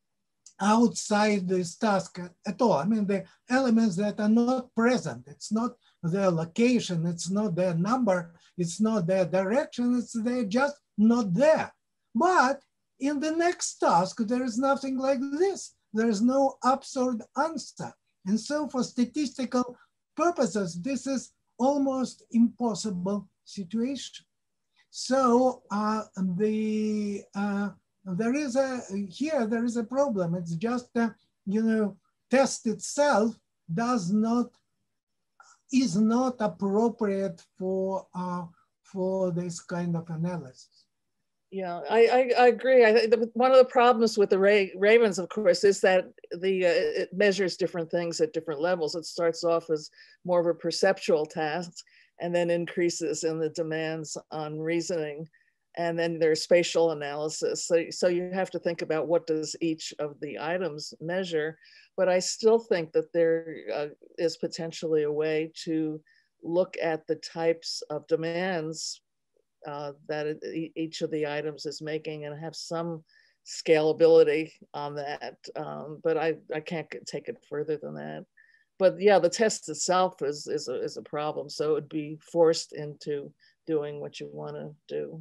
outside this task at all. I mean, the elements that are not present. It's not their location, it's not their number, it's not their direction, it's they're just not there. But in the next task, there is nothing like this. There is no absurd answer. And so for statistical purposes, this is almost impossible situation. So uh, the uh, there is a, here there is a problem. It's just, uh, you know, test itself does not, is not appropriate for, uh, for this kind of analysis. Yeah, I, I, I agree. I think the, one of the problems with the Ra Ravens, of course, is that the uh, it measures different things at different levels. It starts off as more of a perceptual task and then increases in the demands on reasoning. And then there's spatial analysis. So, so you have to think about what does each of the items measure. But I still think that there uh, is potentially a way to look at the types of demands uh, that it, each of the items is making and have some scalability on that. Um, but I, I can't take it further than that. But yeah, the test itself is, is, a, is a problem. So it would be forced into doing what you want to do.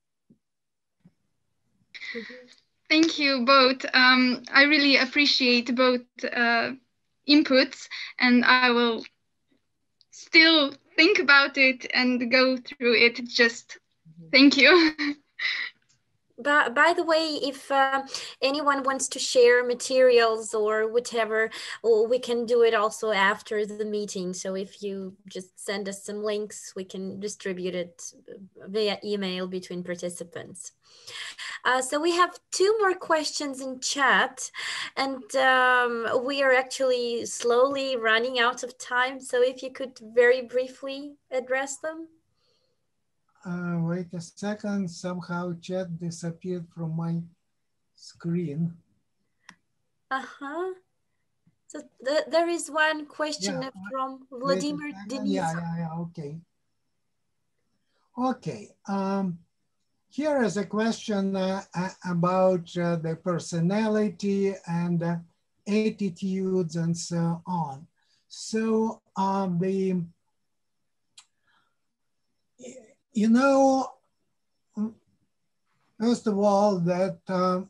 Thank you both. Um, I really appreciate both uh, inputs, and I will still think about it and go through it. Just thank you. But by the way, if uh, anyone wants to share materials or whatever, or we can do it also after the meeting. So if you just send us some links, we can distribute it via email between participants. Uh, so we have two more questions in chat, and um, we are actually slowly running out of time. So if you could very briefly address them. Uh, wait a second, somehow chat disappeared from my screen. Uh-huh. So th there is one question yeah, from Vladimir Denis. Yeah, yeah, yeah, okay. Okay, um, here is a question uh, about uh, the personality and uh, attitudes and so on. So um, the You know, first of all, that um,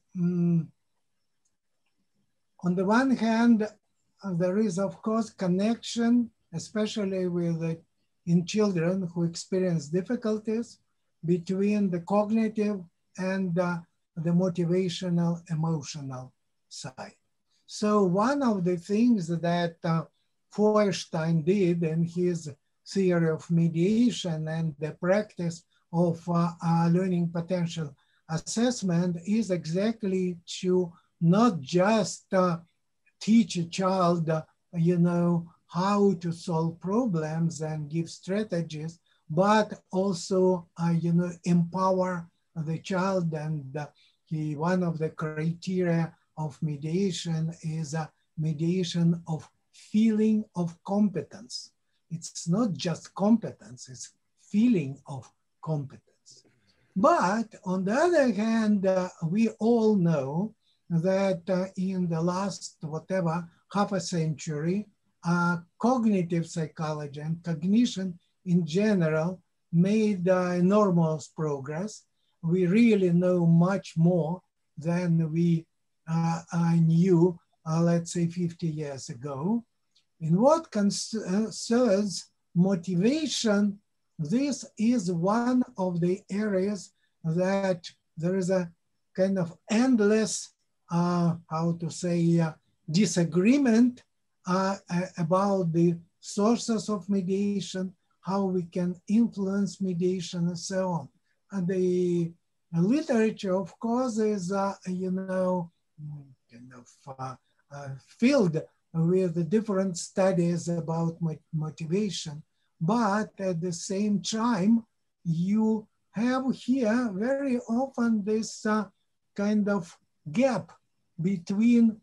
on the one hand, uh, there is, of course, connection, especially with uh, in children who experience difficulties between the cognitive and uh, the motivational, emotional side. So one of the things that uh, Feuerstein did in his theory of mediation and the practice of uh, uh, learning potential assessment is exactly to not just uh, teach a child, uh, you know, how to solve problems and give strategies, but also, uh, you know, empower the child. And uh, he, one of the criteria of mediation is a mediation of feeling of competence. It's not just competence, it's feeling of competence. But on the other hand, uh, we all know that uh, in the last, whatever, half a century, uh, cognitive psychology and cognition in general made uh, enormous progress. We really know much more than we uh, I knew, uh, let's say, fifty years ago. In what concerns motivation, this is one of the areas that there is a kind of endless, uh, how to say, uh, disagreement uh, about the sources of mediation, how we can influence mediation, and so on. And the literature, of course, is, uh, you know, kind of uh, uh, filled with the different studies about motivation. But at the same time, you have here very often this uh, kind of gap between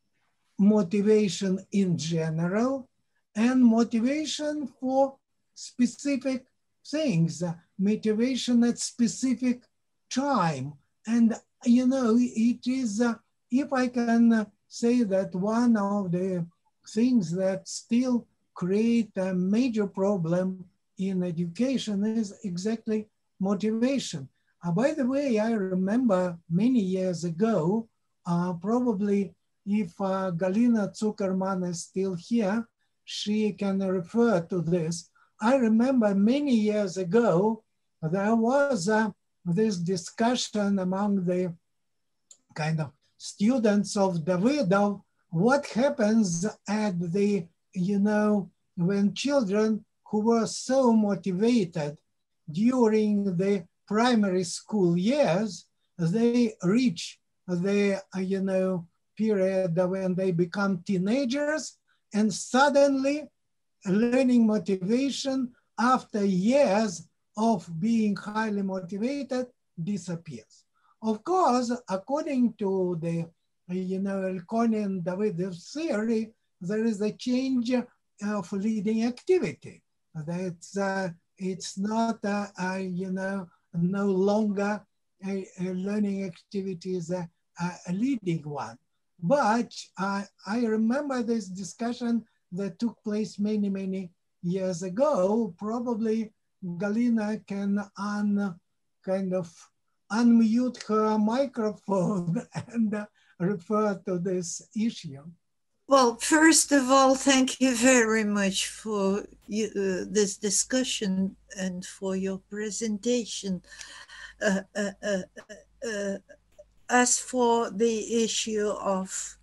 motivation in general and motivation for specific things, uh, motivation at specific time. And, you know, it is, uh, if I can uh, say that one of the things that still create a major problem in education is exactly motivation. Uh, by the way, I remember many years ago, uh, probably if uh, Galina Zuckerman is still here, she can refer to this. I remember many years ago, there was uh, this discussion among the kind of students of Davidov, what happens at the, you know, when children who were so motivated during the primary school years, they reach the, you know, period when they become teenagers, and suddenly learning motivation after years of being highly motivated disappears. Of course, according to the, you know, Elkonian Davidov theory, there is a change of leading activity. That's, uh, it's not, uh, uh, you know, no longer a, a learning activity is a, a leading one. But uh, I remember this discussion that took place many, many years ago. Probably Galina can un, kind of unmute her microphone and uh, refer to this issue. Well, first of all, thank you very much for you, uh, this discussion and for your presentation. Uh, uh, uh, uh, as for the issue of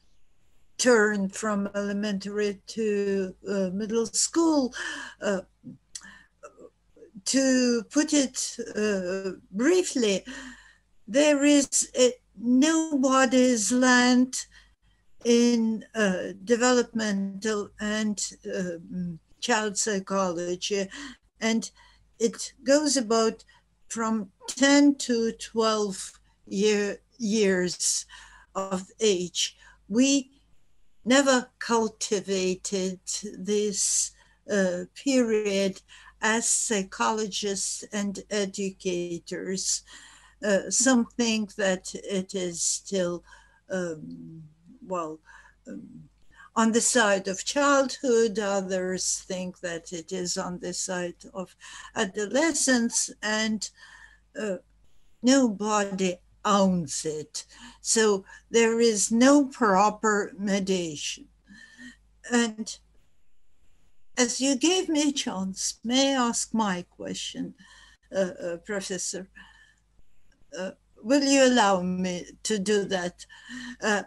turn from elementary to uh, middle school, uh, to put it uh, briefly, there is a, nobody's land in uh, developmental and uh, child psychology, and it goes about from ten to twelve year, years of age. We never cultivated this uh, period as psychologists and educators. Uh, some think that it is still um, well, um, on the side of childhood, others think that it is on the side of adolescence, and uh, nobody owns it. So there is no proper mediation. And as you gave me a chance, may I ask my question, uh, uh, Professor? Uh, will you allow me to do that? Uh,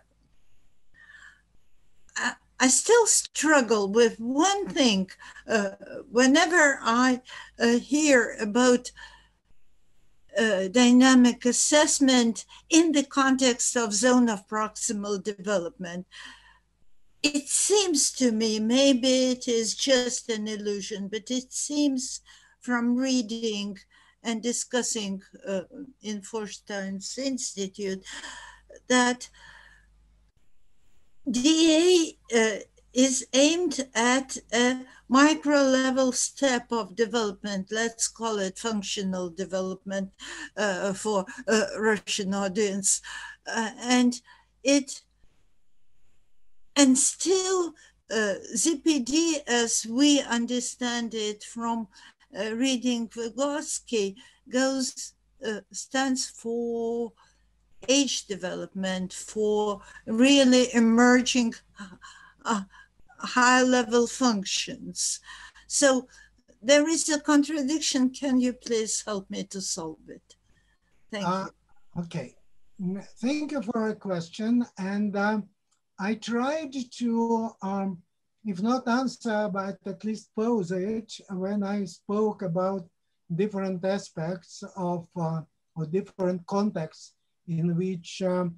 I still struggle with one thing. Uh, whenever I uh, hear about uh, dynamic assessment in the context of zone of proximal development, it seems to me, maybe it is just an illusion, but it seems from reading and discussing uh, in Feuerstein's Institute that D A uh, is aimed at a micro level step of development. Let's call it functional development uh, for a Russian audience. Uh, and it, and still uh, Z P D, as we understand it from uh, reading Vygotsky, goes, uh, stands for age development for really emerging uh, high-level functions. So there is a contradiction. Can you please help me to solve it? Thank uh, you. Okay, thank you for a question. And um, I tried to, um, if not answer, but at least pose it when I spoke about different aspects of uh, or different contexts in which um,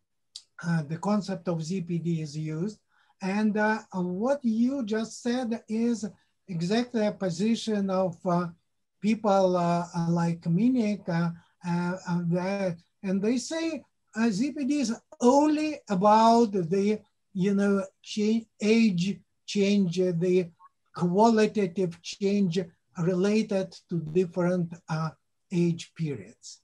uh, the concept of Z P D is used. And uh, what you just said is exactly a position of uh, people uh, like Minik, uh, uh, uh, and they say uh, Z P D is only about the, you know, change, age change, the qualitative change related to different uh, age periods.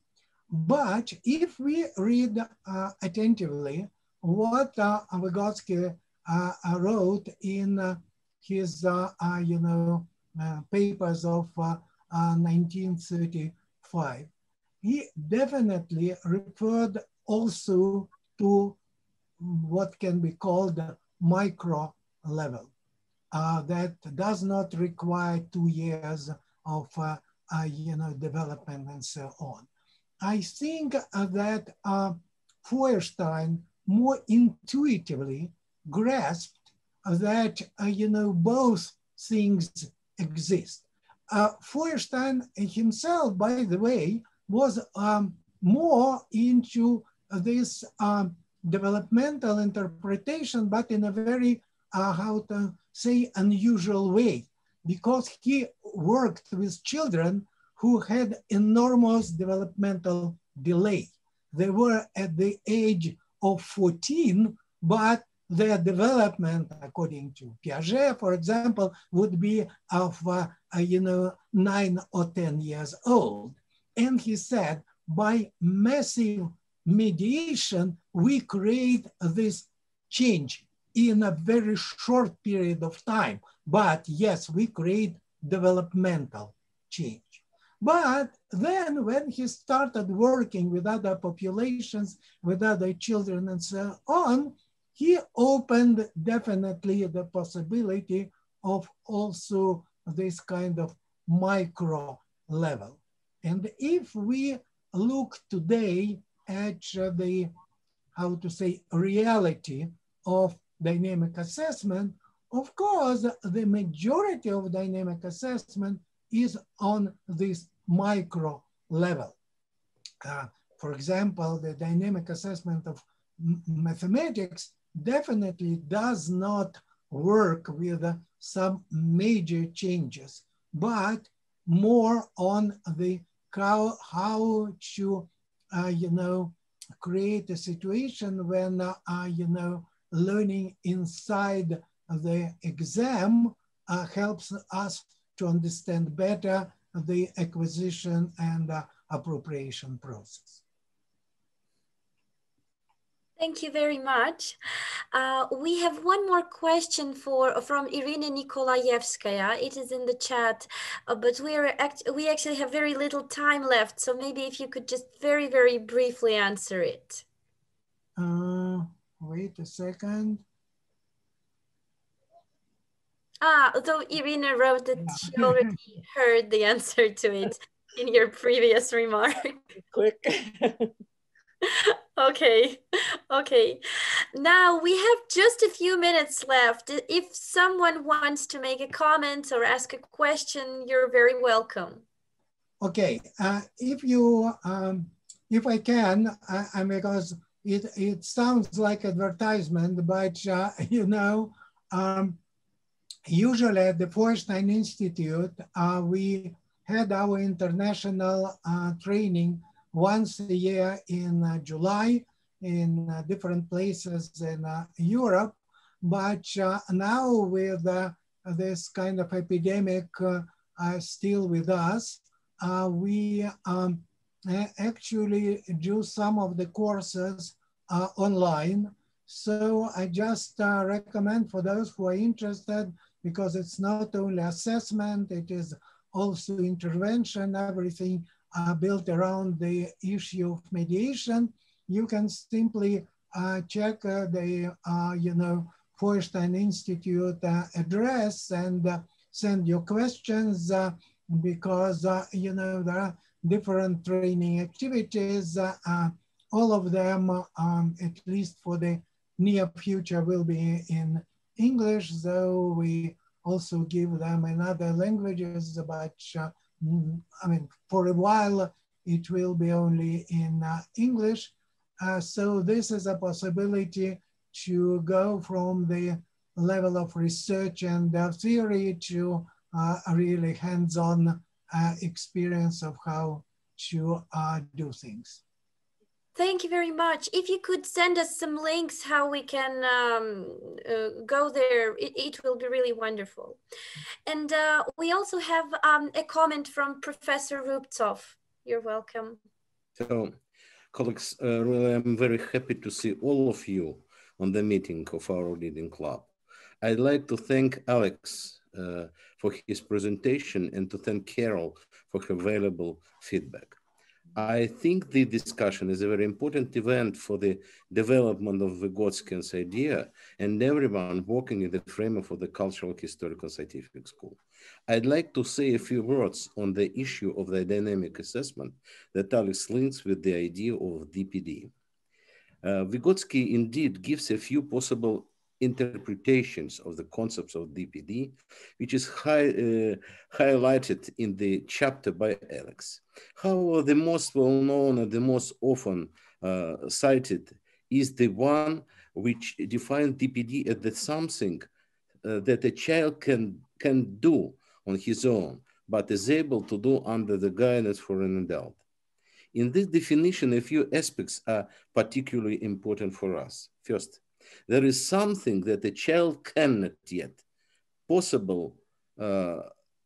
But if we read uh, attentively what uh, Vygotsky uh, wrote in uh, his, uh, uh, you know, uh, papers of uh, uh, nineteen thirty-five, he definitely referred also to what can be called micro level. Uh, that does not require two years of, uh, uh, you know, development and so on. I think uh, that uh, Feuerstein more intuitively grasped uh, that, uh, you know, both things exist. Uh, Feuerstein himself, by the way, was um, more into this um, developmental interpretation, but in a very, uh, how to say, unusual way, because he worked with children who had enormous developmental delay. They were at the age of fourteen, but their development, according to Piaget, for example, would be of, uh, uh, you know, nine or ten years old. And he said, by massive mediation, we create this change in a very short period of time. But yes, we create developmental change. But then when he started working with other populations, with other children and so on, he opened definitely the possibility of also this kind of micro level. And if we look today at the, how to say, reality of dynamic assessment, of course, the majority of dynamic assessment is on this micro level. Uh, for example, the dynamic assessment of mathematics definitely does not work with uh, some major changes, but more on the how, how to, uh, you know, create a situation when, uh, uh, you know, learning inside the exam uh, helps us to understand better the acquisition and uh, appropriation process. Thank you very much. Uh, we have one more question for from Irina Nikolaevskaya. It is in the chat, uh, but we are act we actually have very little time left. So maybe if you could just very, very briefly answer it. Uh, wait a second. Ah, although Irina wrote that she already heard the answer to it in your previous remark. Quick. Okay, okay. Now we have just a few minutes left. If someone wants to make a comment or ask a question, you're very welcome. Okay, uh, if you, um, if I can, I, I because it, it sounds like advertisement, but uh, you know, um, usually at the Feuerstein Institute, uh, we had our international uh, training once a year in uh, July in uh, different places in uh, Europe. But uh, now with uh, this kind of epidemic uh, uh, still with us, uh, we um, actually do some of the courses uh, online. So I just uh, recommend for those who are interested, because it's not only assessment, it is also intervention, everything uh, built around the issue of mediation. you can simply uh, check uh, the, uh, you know, Feuerstein Institute uh, address and uh, send your questions uh, because, uh, you know, there are different training activities. Uh, uh, all of them, um, at least for the near future, will be in English, though we also give them in other languages, but uh, I mean, for a while, it will be only in uh, English. Uh, so this is a possibility to go from the level of research and uh, theory to uh, a really hands-on uh, experience of how to uh, do things. Thank you very much. If you could send us some links how we can um, uh, go there, it, it will be really wonderful. And uh, we also have um, a comment from Professor Rubtsov. You're welcome. So, colleagues, uh, really, I'm very happy to see all of you on the meeting of our reading club. I'd like to thank Alex uh, for his presentation and to thank Carol for her valuable feedback. I think the discussion is a very important event for the development of Vygotsky's idea and everyone working in the framework of the Cultural, Historical, Scientific School. I'd like to say a few words on the issue of the dynamic assessment that Alex links with the idea of D P D. Uh, Vygotsky indeed gives a few possible interpretations of the concepts of D P D, which is high, uh, highlighted in the chapter by Alex. However, the most well-known and the most often uh, cited is the one which defines D P D as the something uh, that a child can, can do on his own, but is able to do under the guidance for an adult. In this definition, a few aspects are particularly important for us. First, there is something that a child cannot yet possible uh,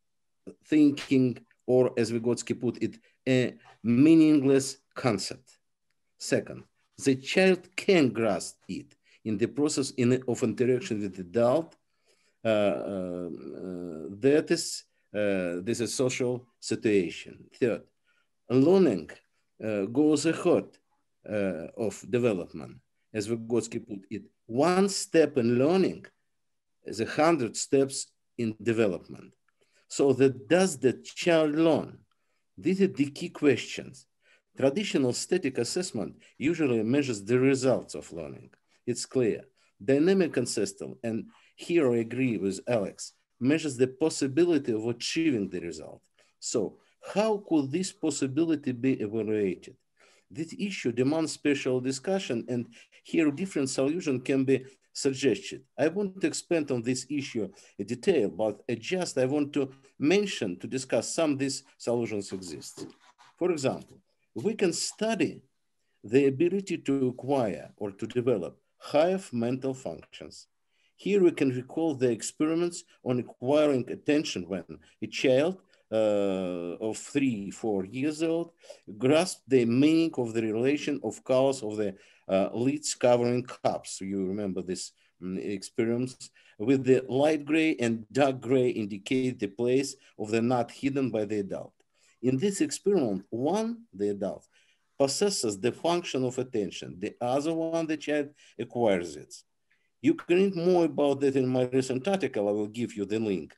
thinking, or as Vygotsky put it, a meaningless concept. Second, the child can grasp it in the process in, of interaction with the adult. Uh, uh, uh, that is, uh, this is social situation. Third, learning uh, goes ahead uh, of development. As Vygotsky put it, one step in learning is a hundred steps in development. So that does the child learn? These are the key questions. Traditional static assessment usually measures the results of learning. It's clear. Dynamic assessment, and here I agree with Alex, measures the possibility of achieving the result. So how could this possibility be evaluated? This issue demands special discussion, and here different solutions can be suggested. I won't expand on this issue in detail, but just I want to mention, to discuss some of these solutions exist. For example, we can study the ability to acquire or to develop higher mental functions. Here we can recall the experiments on acquiring attention when a child Uh, of three, four years old, grasp the meaning of the relation of colors of the uh, Lidz covering cups. You remember this um, experience with the light gray and dark gray indicate the place of the nut hidden by the adult. In this experiment, one, the adult, possesses the function of attention. The other one, the child, acquires it. You can read more about that in my recent article. I will give you the link.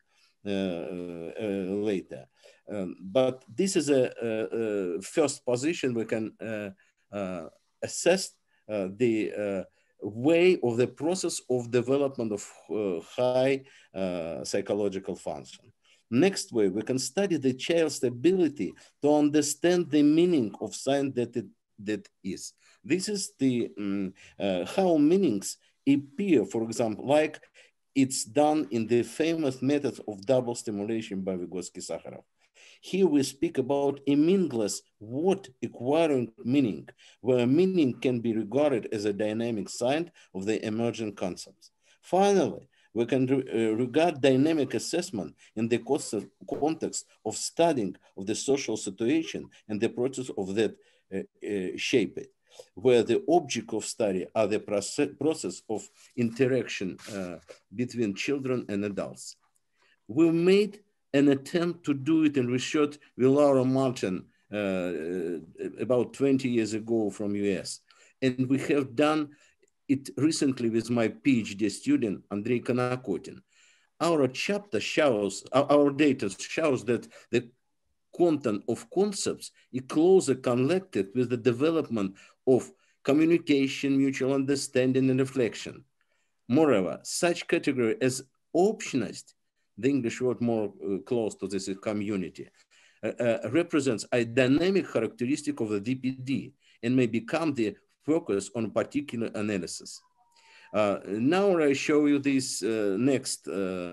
Uh, uh, later. Um, but this is a, a, a first position we can uh, uh, assess uh, the uh, way of the process of development of uh, high uh, psychological function. Next way, we can study the child's ability to understand the meaning of sign that it that is. This is the um, uh, how meanings appear, for example, like it's done in the famous method of double stimulation by Vygotsky-Sakharov. Here we speak about a meaningless word acquiring meaning, where meaning can be regarded as a dynamic sign of the emergent concepts. Finally, we can re uh, regard dynamic assessment in the context of studying of the social situation and the process of that uh, uh, shape it, where the object of study are the process of interaction uh, between children and adults. We made an attempt to do it in research with Laura Martin uh, about twenty years ago from U S. And we have done it recently with my PhD student, Andrei Konakotin. Our chapter shows, our data shows that the content of concepts is closely connected with the development of communication, mutual understanding, and reflection. Moreover, such category as optionist, the English word more uh, close to this is community, uh, uh, represents a dynamic characteristic of the Z P D and may become the focus on particular analysis. Uh, now I show you this uh, next uh,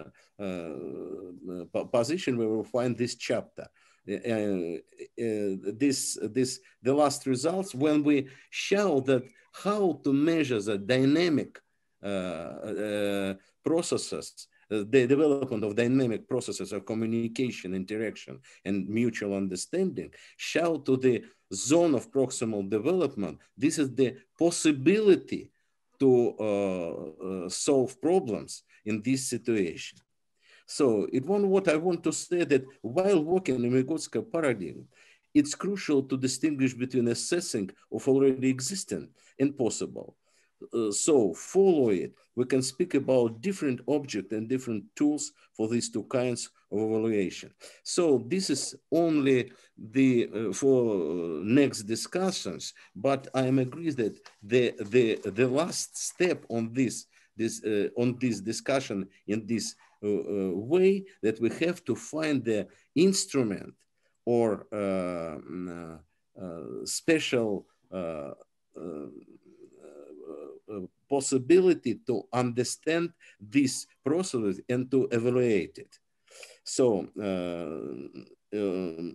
uh, position where we'll find this chapter. Uh, uh, this, this, the last results when we show that how to measure the dynamic uh, uh, processes, uh, the development of dynamic processes of communication, interaction, and mutual understanding, show to the zone of proximal development. This is the possibility to uh, uh, solve problems in this situation. So it one what I want to say that while working in Vygotsky paradigm, it's crucial to distinguish between assessing of already existing and possible. Uh, so follow it, we can speak about different objects and different tools for these two kinds of evaluation. So this is only the uh, for next discussions, but I am agree that the the the last step on this this uh, on this discussion in this uh, uh, way that we have to find the instrument or uh, uh, uh, special uh, uh, Uh, possibility to understand this process and to evaluate it. So, uh, uh,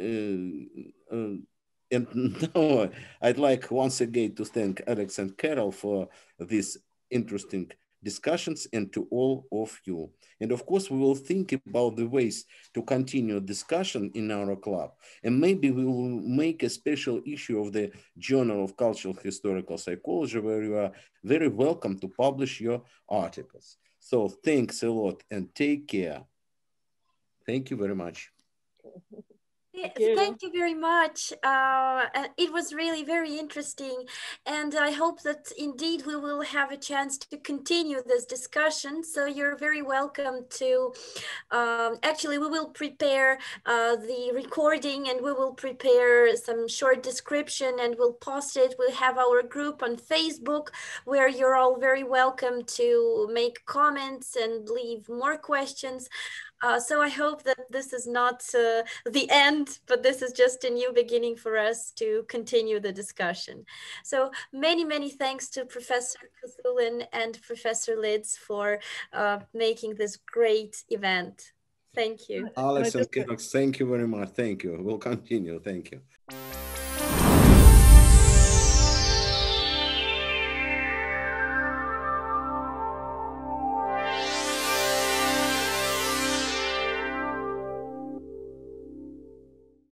uh, uh, and now I'd like once again to thank Alex and Carol for this interesting discussions and to all of you. And of course, we will think about the ways to continue discussion in our club. And maybe we will make a special issue of the Journal of Cultural Historical Psychology, where you are very welcome to publish your articles. So thanks a lot and take care. Thank you very much. Thank you. Thank you very much. Uh, it was really very interesting. And I hope that indeed we will have a chance to continue this discussion. So you're very welcome to, um, actually we will prepare uh, the recording and we will prepare some short description and we'll post it. We'll have our group on Facebook where you're all very welcome to make comments and leave more questions. Uh, so I hope that this is not uh, the end, but this is just a new beginning for us to continue the discussion. So many, many thanks to Professor Kozulin and Professor Lidz for uh, making this great event. Thank you. Alex and Kerox, thank you very much. Thank you. We'll continue. Thank you.